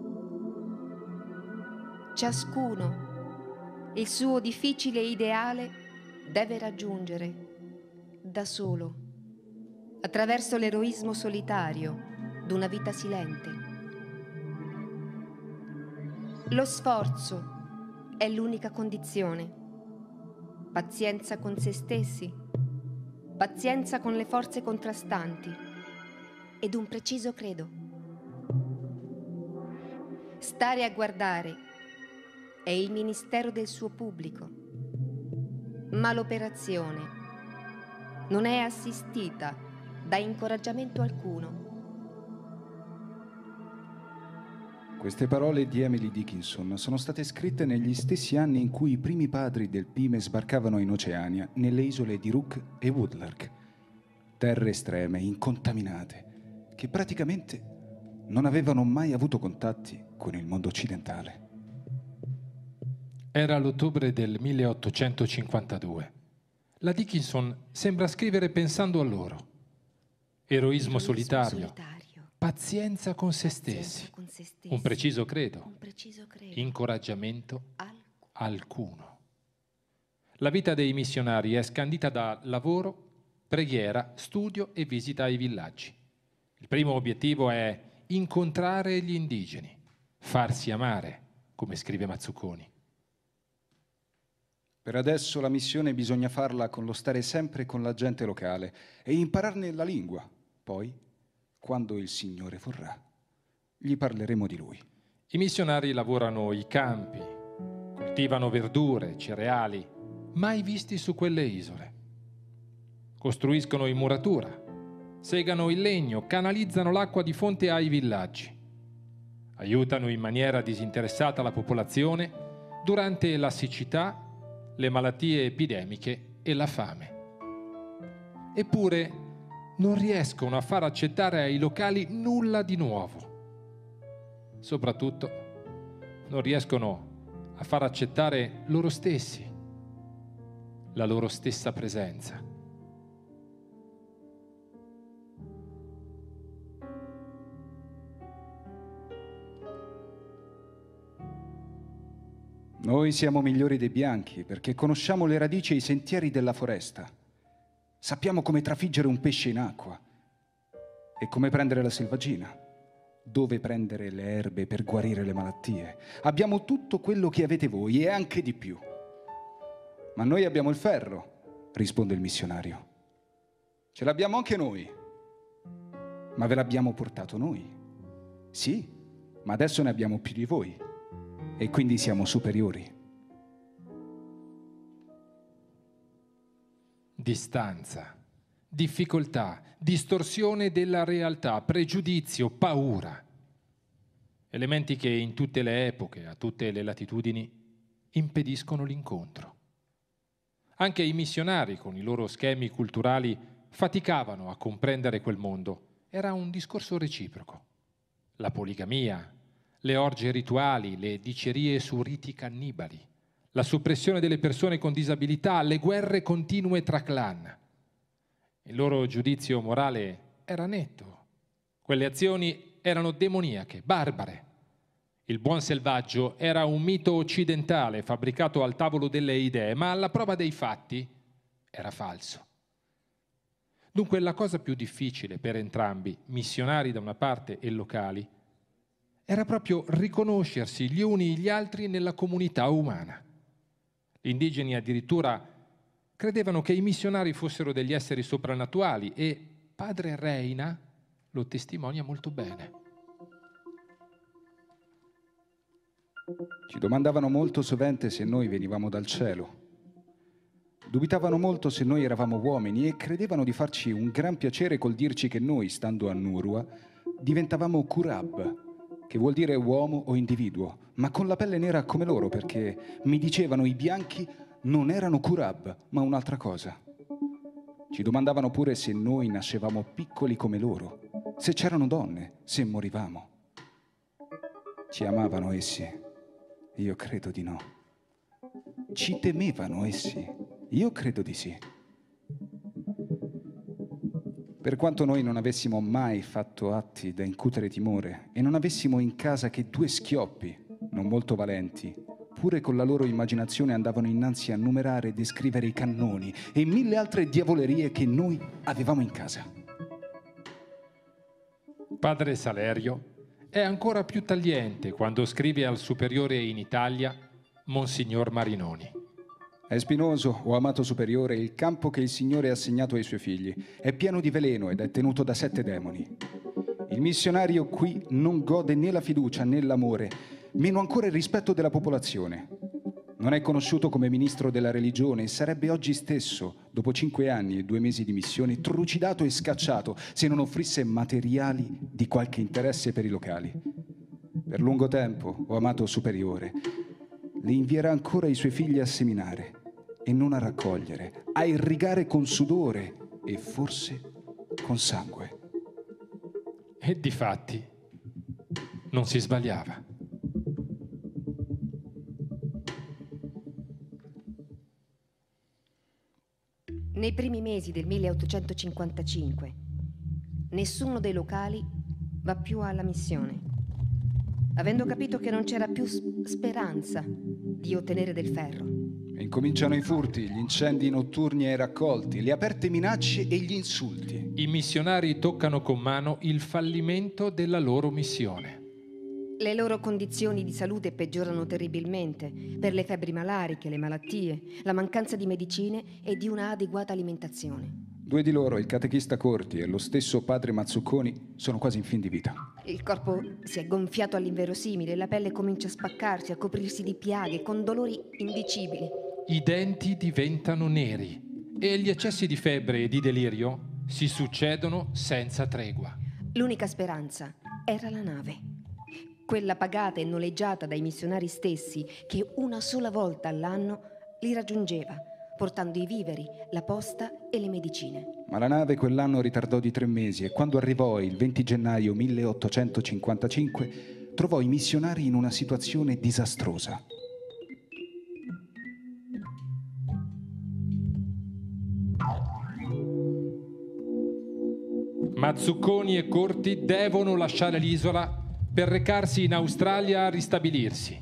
Ciascuno il suo difficile ideale deve raggiungere da solo, attraverso l'eroismo solitario d'una vita silente. Lo sforzo è l'unica condizione. Pazienza con se stessi, pazienza con le forze contrastanti ed un preciso credo. Stare a guardare è il ministero del suo pubblico, ma l'operazione non è assistita da incoraggiamento alcuno. Queste parole di Emily Dickinson sono state scritte negli stessi anni in cui i primi padri del Pime sbarcavano in Oceania, nelle isole di Rook e Woodlark, terre estreme, incontaminate, che praticamente non avevano mai avuto contatti con il mondo occidentale. Era l'ottobre del milleottocentocinquantadue. La Dickinson sembra scrivere pensando a loro. Eroismo, Eroismo solitario. solitario. Pazienza con se stessi, con se stessi. Un, preciso credo. un preciso credo, incoraggiamento Alc- alcuno. La vita dei missionari è scandita da lavoro, preghiera, studio e visita ai villaggi. Il primo obiettivo è incontrare gli indigeni, farsi amare, come scrive Mazzucconi. Per adesso la missione bisogna farla con lo stare sempre con la gente locale e impararne la lingua, poi quando il Signore vorrà, gli parleremo di Lui. I missionari lavorano i campi, coltivano verdure, cereali, mai visti su quelle isole. Costruiscono in muratura, segano il legno, canalizzano l'acqua di fonte ai villaggi, aiutano in maniera disinteressata la popolazione durante la siccità, le malattie epidemiche e la fame. Eppure non riescono a far accettare ai locali nulla di nuovo. Soprattutto non riescono a far accettare loro stessi, la loro stessa presenza. Noi siamo migliori dei bianchi perché conosciamo le radici e i sentieri della foresta. Sappiamo come trafiggere un pesce in acqua e come prendere la selvaggina, dove prendere le erbe per guarire le malattie. Abbiamo tutto quello che avete voi e anche di più. Ma noi abbiamo il ferro, risponde il missionario. Ce l'abbiamo anche noi, ma ve l'abbiamo portato noi. Sì, ma adesso ne abbiamo più di voi. E quindi siamo superiori. Distanza, difficoltà, distorsione della realtà, pregiudizio, paura. Elementi che in tutte le epoche, a tutte le latitudini, impediscono l'incontro. Anche i missionari, con i loro schemi culturali, faticavano a comprendere quel mondo. Era un discorso reciproco. La poligamia, le orge rituali, le dicerie su riti cannibali, la soppressione delle persone con disabilità, le guerre continue tra clan. Il loro giudizio morale era netto. Quelle azioni erano demoniache, barbare. Il buon selvaggio era un mito occidentale fabbricato al tavolo delle idee, ma alla prova dei fatti era falso. Dunque la cosa più difficile per entrambi, missionari da una parte e locali, era proprio riconoscersi gli uni gli altri nella comunità umana. Gli indigeni addirittura credevano che i missionari fossero degli esseri soprannaturali e padre Reina lo testimonia molto bene. Ci domandavano molto sovente se noi venivamo dal cielo. Dubitavano molto se noi eravamo uomini e credevano di farci un gran piacere col dirci che noi, stando a Nurua, diventavamo Kurab, che vuol dire uomo o individuo, ma con la pelle nera come loro, perché mi dicevano i bianchi non erano Kurab, ma un'altra cosa. Ci domandavano pure se noi nascevamo piccoli come loro, se c'erano donne, se morivamo. Ci amavano essi? Io credo di no. Ci temevano essi? Io credo di sì. Per quanto noi non avessimo mai fatto atti da incutere timore e non avessimo in casa che due schioppi, non molto valenti, pure con la loro immaginazione andavano innanzi a numerare e descrivere i cannoni e mille altre diavolerie che noi avevamo in casa. Padre Salerio è ancora più tagliente quando scrive al superiore in Italia, Monsignor Marinoni. È spinoso, o amato superiore, il campo che il Signore ha assegnato ai suoi figli. È pieno di veleno ed è tenuto da sette demoni. Il missionario qui non gode né la fiducia né l'amore, meno ancora il rispetto della popolazione. Non è conosciuto come ministro della religione e sarebbe oggi stesso, dopo cinque anni e due mesi di missione, trucidato e scacciato se non offrisse materiali di qualche interesse per i locali. Per lungo tempo, o amato superiore, le invierà ancora i suoi figli a seminare e non a raccogliere, a irrigare con sudore e forse con sangue. E difatti non si sbagliava. Nei primi mesi del milleottocentocinquantacinque, nessuno dei locali va più alla missione, avendo capito che non c'era più speranza di ottenere del ferro. E incominciano i furti, gli incendi notturni ai raccolti, le aperte minacce e gli insulti. I missionari toccano con mano il fallimento della loro missione. Le loro condizioni di salute peggiorano terribilmente per le febbri malariche, le malattie, la mancanza di medicine e di una adeguata alimentazione. Due di loro, il catechista Corti e lo stesso padre Mazzucconi, sono quasi in fin di vita. Il corpo si è gonfiato all'inverosimile, la pelle comincia a spaccarsi, a coprirsi di piaghe, con dolori indicibili. i denti diventano neri e gli eccessi di febbre e di delirio si succedono senza tregua. L'unica speranza era la nave, quella pagata e noleggiata dai missionari stessi, che una sola volta all'anno li raggiungeva, portando i viveri, la posta e le medicine. Ma la nave quell'anno ritardò di tre mesi e quando arrivò il venti gennaio milleottocentocinquantacinque trovò i missionari in una situazione disastrosa. Mazzucconi e Corti devono lasciare l'isola per recarsi in Australia a ristabilirsi,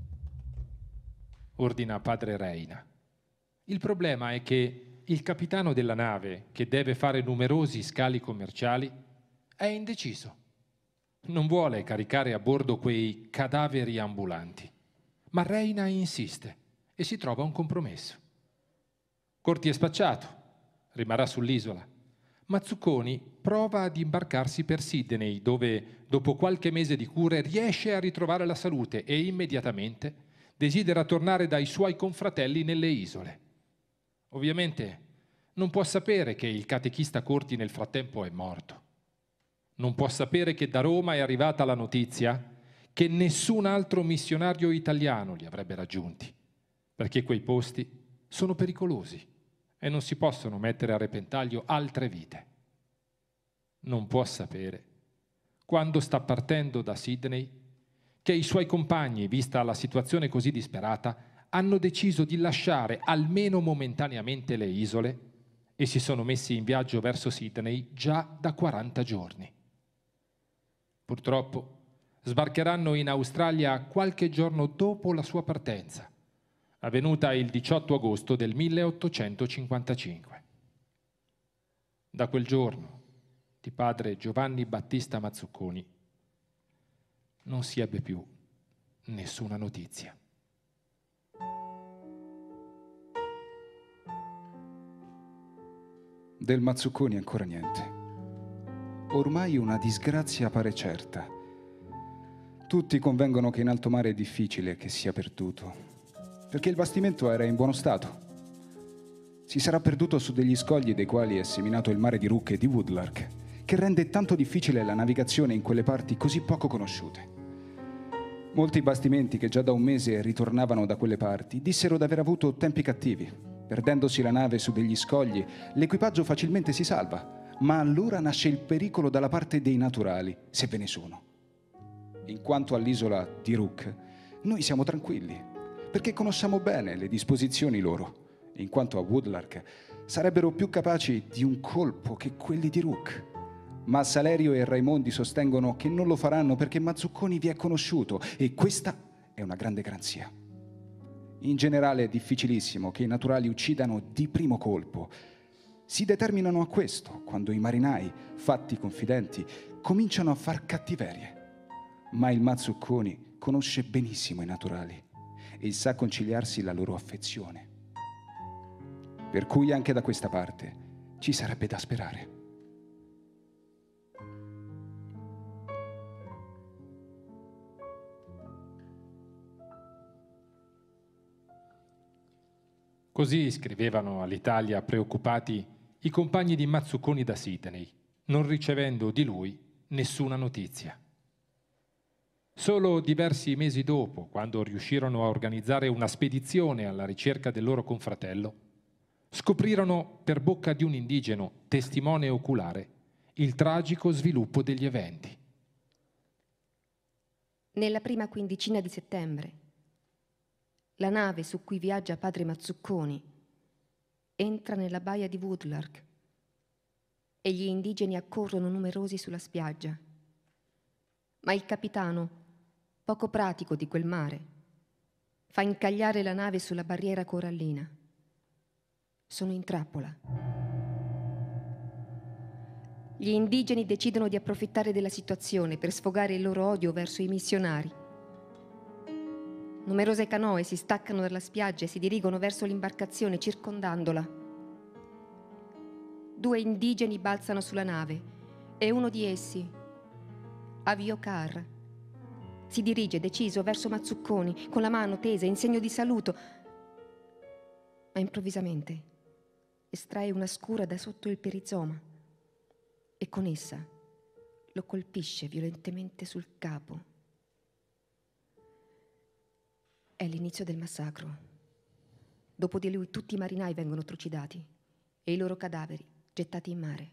ordina padre Reina. Il problema è che il capitano della nave, che deve fare numerosi scali commerciali, è indeciso. Non vuole caricare a bordo quei cadaveri ambulanti, ma Reina insiste e si trova un compromesso. Corti è spacciato, rimarrà sull'isola. Mazzucconi prova ad imbarcarsi per Sydney, dove, dopo qualche mese di cure, riesce a ritrovare la salute e immediatamente desidera tornare dai suoi confratelli nelle isole. Ovviamente non può sapere che il catechista Corti nel frattempo è morto. Non può sapere che da Roma è arrivata la notizia che nessun altro missionario italiano li avrebbe raggiunti, perché quei posti sono pericolosi e non si possono mettere a repentaglio altre vite. Non può sapere, quando sta partendo da Sydney, che i suoi compagni, vista la situazione così disperata, hanno deciso di lasciare almeno momentaneamente le isole e si sono messi in viaggio verso Sydney già da quaranta giorni. Purtroppo sbarcheranno in Australia qualche giorno dopo la sua partenza, avvenuta il diciotto agosto del milleottocentocinquantacinque. Da quel giorno, di padre Giovanni Battista Mazzucconi, non si ebbe più nessuna notizia. Del Mazzucconi ancora niente. Ormai una disgrazia pare certa. Tutti convengono che in alto mare è difficile che sia perduto, perché il bastimento era in buono stato. Si sarà perduto su degli scogli dei quali è seminato il mare di Rook e di Woodlark, che rende tanto difficile la navigazione in quelle parti così poco conosciute. Molti bastimenti che già da un mese ritornavano da quelle parti dissero d'aver avuto tempi cattivi. Perdendosi la nave su degli scogli, l'equipaggio facilmente si salva, ma allora nasce il pericolo dalla parte dei naturali, se ve ne sono. In quanto all'isola di Rook, noi siamo tranquilli, perché conosciamo bene le disposizioni loro. In quanto a Woodlark, sarebbero più capaci di un colpo che quelli di Rook. Ma Salerio e Raimondi sostengono che non lo faranno perché Mazzucconi vi è conosciuto e questa è una grande garanzia. In generale è difficilissimo che i naturali uccidano di primo colpo. Si determinano a questo quando i marinai, fatti confidenti, cominciano a far cattiverie. Ma il Mazzucconi conosce benissimo i naturali e sa conciliarsi la loro affezione. Per cui anche da questa parte ci sarebbe da sperare. Così scrivevano all'Italia preoccupati i compagni di Mazzucconi da Sydney, non ricevendo di lui nessuna notizia. Solo diversi mesi dopo, quando riuscirono a organizzare una spedizione alla ricerca del loro confratello, scoprirono per bocca di un indigeno, testimone oculare, il tragico sviluppo degli eventi. Nella prima quindicina di settembre, la nave su cui viaggia padre Mazzucconi entra nella baia di Woodlark e gli indigeni accorrono numerosi sulla spiaggia. Ma il capitano, poco pratico di quel mare, fa incagliare la nave sulla barriera corallina. Sono in trappola. Gli indigeni decidono di approfittare della situazione per sfogare il loro odio verso i missionari. Numerose canoe si staccano dalla spiaggia e si dirigono verso l'imbarcazione circondandola. Due indigeni balzano sulla nave e uno di essi, Aviokar, si dirige deciso verso Mazzucconi con la mano tesa in segno di saluto. ma improvvisamente estrae una scura da sotto il perizoma e con essa lo colpisce violentemente sul capo. È l'inizio del massacro. Dopo di lui tutti i marinai vengono trucidati e i loro cadaveri gettati in mare.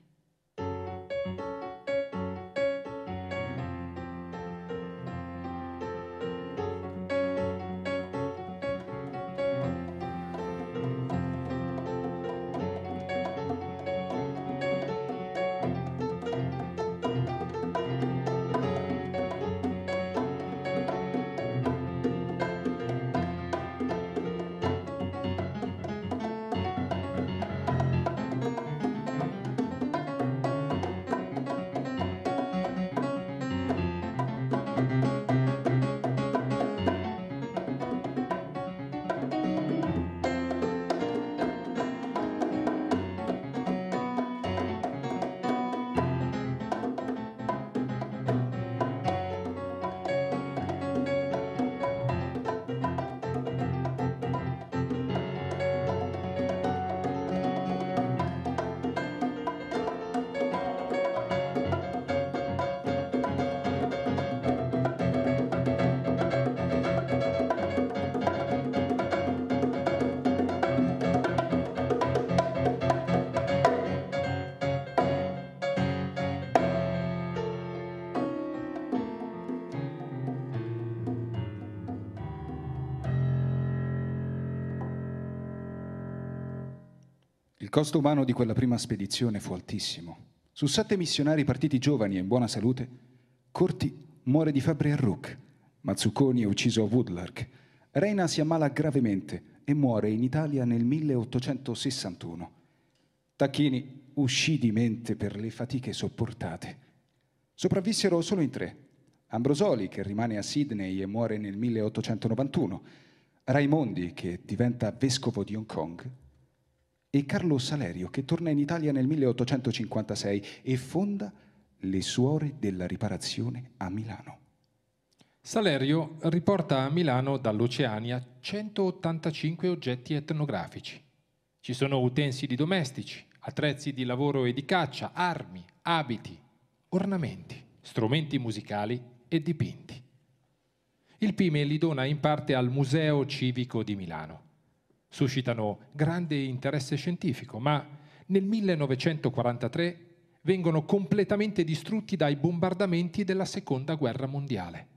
Il costo umano di quella prima spedizione fu altissimo. Su sette missionari partiti giovani e in buona salute, Corti muore di febbre a Rook, Mazzuconi è ucciso a Woodlark, Reina si ammala gravemente e muore in Italia nel milleottocentosessantuno. Tacchini uscì di mente per le fatiche sopportate. Sopravvissero solo in tre: Ambrosoli, che rimane a Sydney e muore nel milleottocentonovantuno, Raimondi, che diventa vescovo di Hong Kong, e Carlo Salerio, che torna in Italia nel milleottocentocinquantasei e fonda le Suore della Riparazione a Milano. Salerio riporta a Milano dall'Oceania centottantacinque oggetti etnografici. Ci sono utensili domestici, attrezzi di lavoro e di caccia, armi, abiti, ornamenti, strumenti musicali e dipinti. Il Pime li dona in parte al Museo Civico di Milano. Suscitano grande interesse scientifico, ma nel millenovecentoquarantatré vengono completamente distrutti dai bombardamenti della Seconda Guerra Mondiale.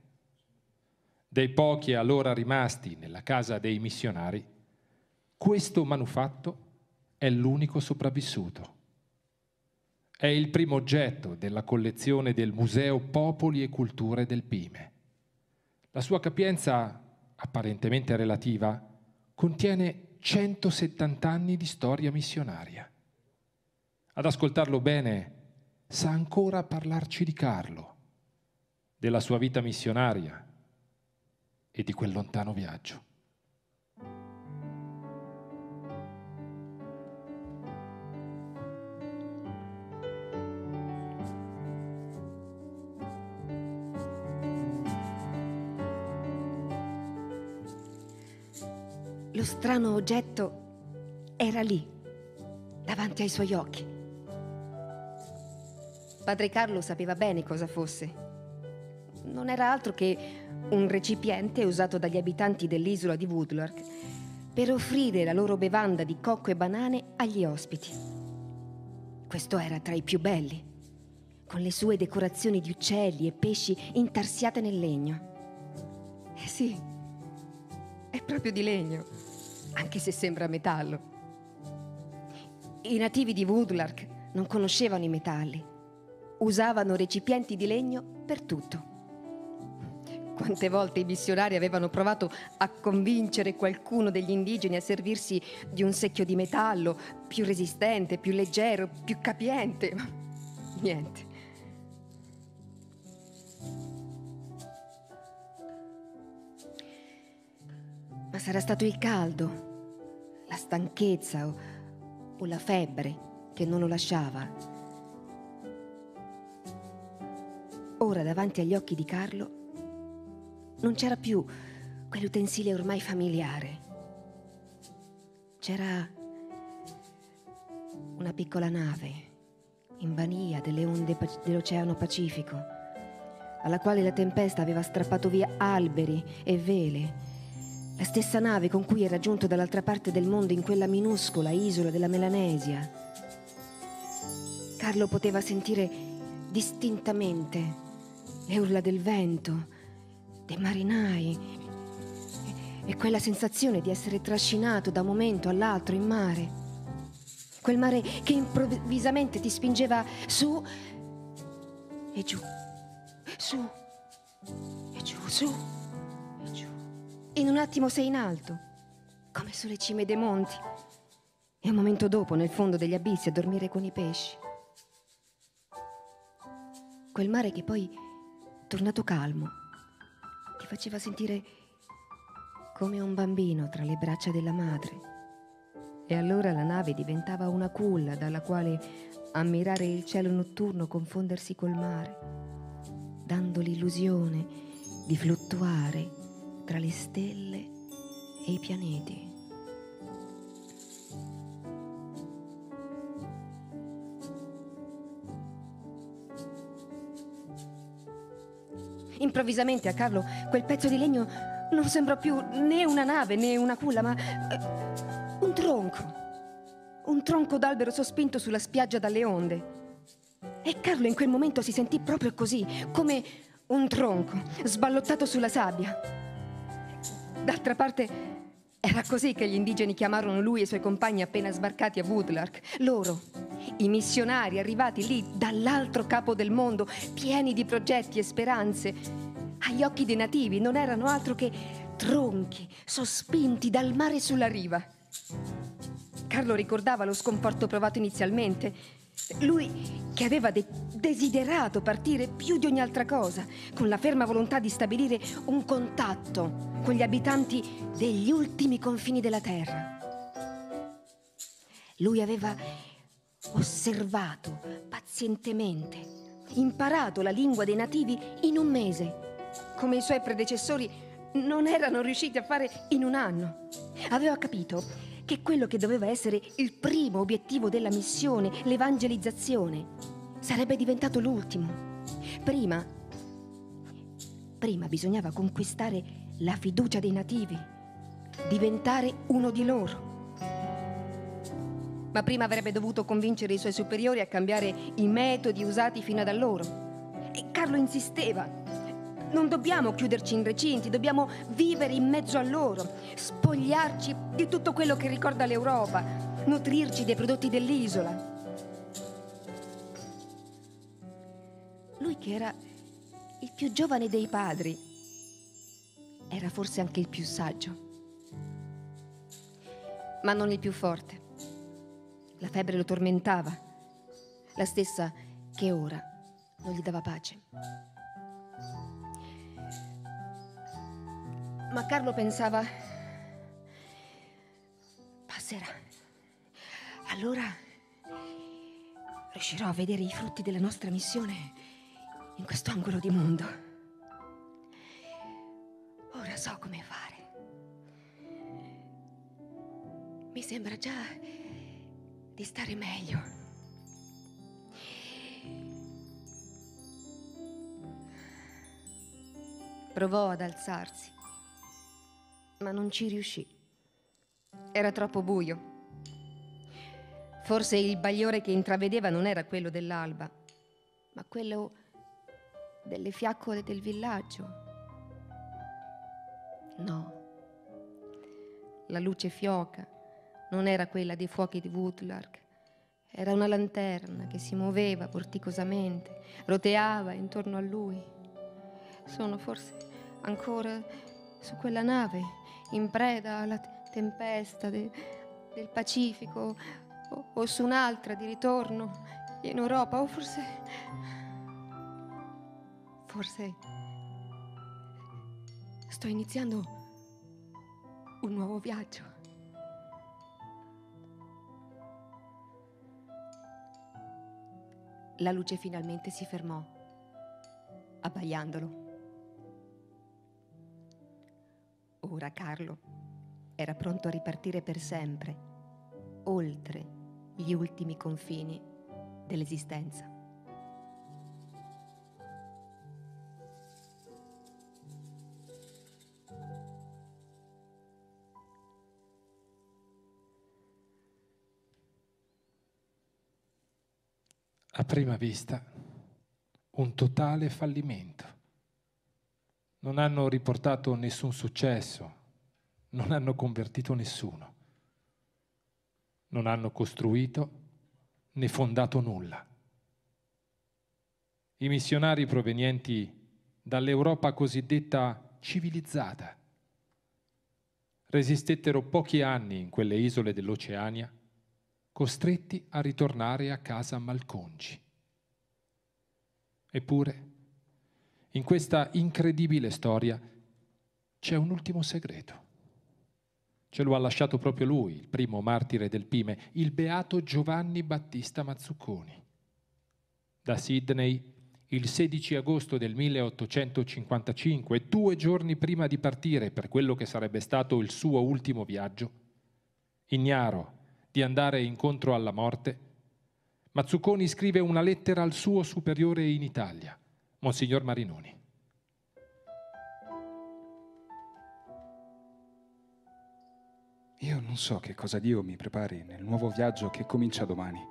Dei pochi allora rimasti nella casa dei missionari, questo manufatto è l'unico sopravvissuto. È il primo oggetto della collezione del Museo Popoli e Culture del Pime. La sua capienza, apparentemente relativa, contiene centosettanta anni di storia missionaria. Ad ascoltarlo bene, sa ancora parlarci di Carlo, della sua vita missionaria e di quel lontano viaggio. Lo strano oggetto era lì, davanti ai suoi occhi. Padre Carlo sapeva bene cosa fosse. Non era altro che un recipiente usato dagli abitanti dell'isola di Woodlark per offrire la loro bevanda di cocco e banane agli ospiti. Questo era tra i più belli, con le sue decorazioni di uccelli e pesci intarsiate nel legno. Eh sì, è proprio di legno, anche se sembra metallo. I nativi di Woodlark non conoscevano i metalli. Usavano recipienti di legno per tutto. Quante volte i missionari avevano provato a convincere qualcuno degli indigeni a servirsi di un secchio di metallo più resistente, più leggero, più capiente. Niente. Ma sarà stato il caldo, la stanchezza o, o la febbre che non lo lasciava. Ora, davanti agli occhi di Carlo, non c'era più quell'utensile ormai familiare. c'era una piccola nave in balia delle onde dell'Oceano Pacifico, alla quale la tempesta aveva strappato via alberi e vele. La stessa nave con cui era giunto dall'altra parte del mondo in quella minuscola isola della Melanesia. Carlo poteva sentire distintamente le urla del vento, dei marinai e quella sensazione di essere trascinato da un momento all'altro in mare. Quel mare che improvvisamente ti spingeva su e giù, su e giù, su e giù. In un attimo sei in alto, come sulle cime dei monti, e un momento dopo nel fondo degli abissi a dormire con i pesci. Quel mare che poi, tornato calmo, ti faceva sentire come un bambino tra le braccia della madre. E allora la nave diventava una culla dalla quale ammirare il cielo notturno confondersi col mare, dando l'illusione di fluttuare tra le stelle e i pianeti. Improvvisamente a Carlo quel pezzo di legno non sembrò più né una nave né una culla, ma eh, un tronco. Un tronco d'albero sospinto sulla spiaggia dalle onde. E Carlo in quel momento si sentì proprio così, come un tronco sballottato sulla sabbia. D'altra parte era così che gli indigeni chiamarono lui e i suoi compagni appena sbarcati a Woodlark. Loro, i missionari arrivati lì dall'altro capo del mondo, pieni di progetti e speranze, agli occhi dei nativi non erano altro che tronchi sospinti dal mare sulla riva. Carlo ricordava lo sconforto provato inizialmente. Lui che aveva de- desiderato partire più di ogni altra cosa, con la ferma volontà di stabilire un contatto con gli abitanti degli ultimi confini della terra. Lui aveva osservato pazientemente, imparato la lingua dei nativi in un mese, come i suoi predecessori non erano riusciti a fare in un anno. Aveva capito che quello che doveva essere il primo obiettivo della missione, l'evangelizzazione, sarebbe diventato l'ultimo. Prima, prima bisognava conquistare la fiducia dei nativi, diventare uno di loro. Ma prima avrebbe dovuto convincere i suoi superiori a cambiare i metodi usati fino ad allora. E Carlo insisteva. Non dobbiamo chiuderci in recinti, dobbiamo vivere in mezzo a loro, spogliarci di tutto quello che ricorda l'Europa, nutrirci dei prodotti dell'isola. Lui che era il più giovane dei padri, era forse anche il più saggio, ma non il più forte. La febbre lo tormentava, la stessa che ora non gli dava pace. Ma Carlo pensava, passerà. Allora riuscirò a vedere i frutti della nostra missione in questo angolo di mondo. Ora so come fare. Mi sembra già di stare meglio. Provò ad alzarsi, ma non ci riuscì. Era troppo buio. Forse il bagliore che intravedeva non era quello dell'alba, ma quello delle fiaccole del villaggio. No, la luce fioca non era quella dei fuochi di Woodlark. Era una lanterna che si muoveva vorticosamente, roteava intorno a lui. Sono forse ancora su quella nave, in preda alla tempesta de, del Pacifico, o, o su un'altra di ritorno in Europa, o forse... Forse sto iniziando un nuovo viaggio. La luce finalmente si fermò, abbaiandolo. Ora Carlo era pronto a ripartire per sempre oltre gli ultimi confini dell'esistenza. A prima vista, un totale fallimento. Non hanno riportato nessun successo, non hanno convertito nessuno, non hanno costruito né fondato nulla. I missionari provenienti dall'Europa cosiddetta civilizzata resistettero pochi anni in quelle isole dell'Oceania, costretti a ritornare a casa malconci. Eppure, in questa incredibile storia c'è un ultimo segreto. Ce lo ha lasciato proprio lui, il primo martire del Pime, il beato Giovanni Battista Mazzucconi. Da Sydney, il sedici agosto del milleottocentocinquantacinque, due giorni prima di partire per quello che sarebbe stato il suo ultimo viaggio, ignaro di andare incontro alla morte, Mazzucconi scrive una lettera al suo superiore in Italia, Monsignor Marinoni. Io non so che cosa Dio mi prepari nel nuovo viaggio che comincia domani.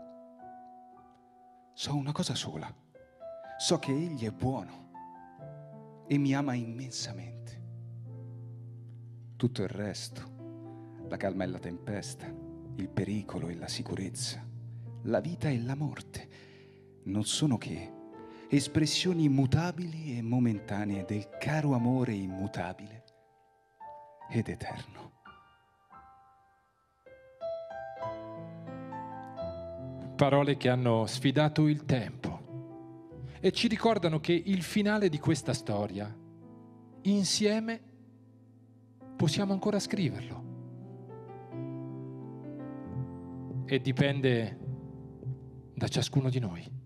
So una cosa sola. So che Egli è buono e mi ama immensamente. Tutto il resto, la calma e la tempesta, il pericolo e la sicurezza, la vita e la morte, non sono che espressioni mutabili e momentanee del caro amore immutabile ed eterno. Parole che hanno sfidato il tempo e ci ricordano che il finale di questa storia, insieme, possiamo ancora scriverlo. E dipende da ciascuno di noi.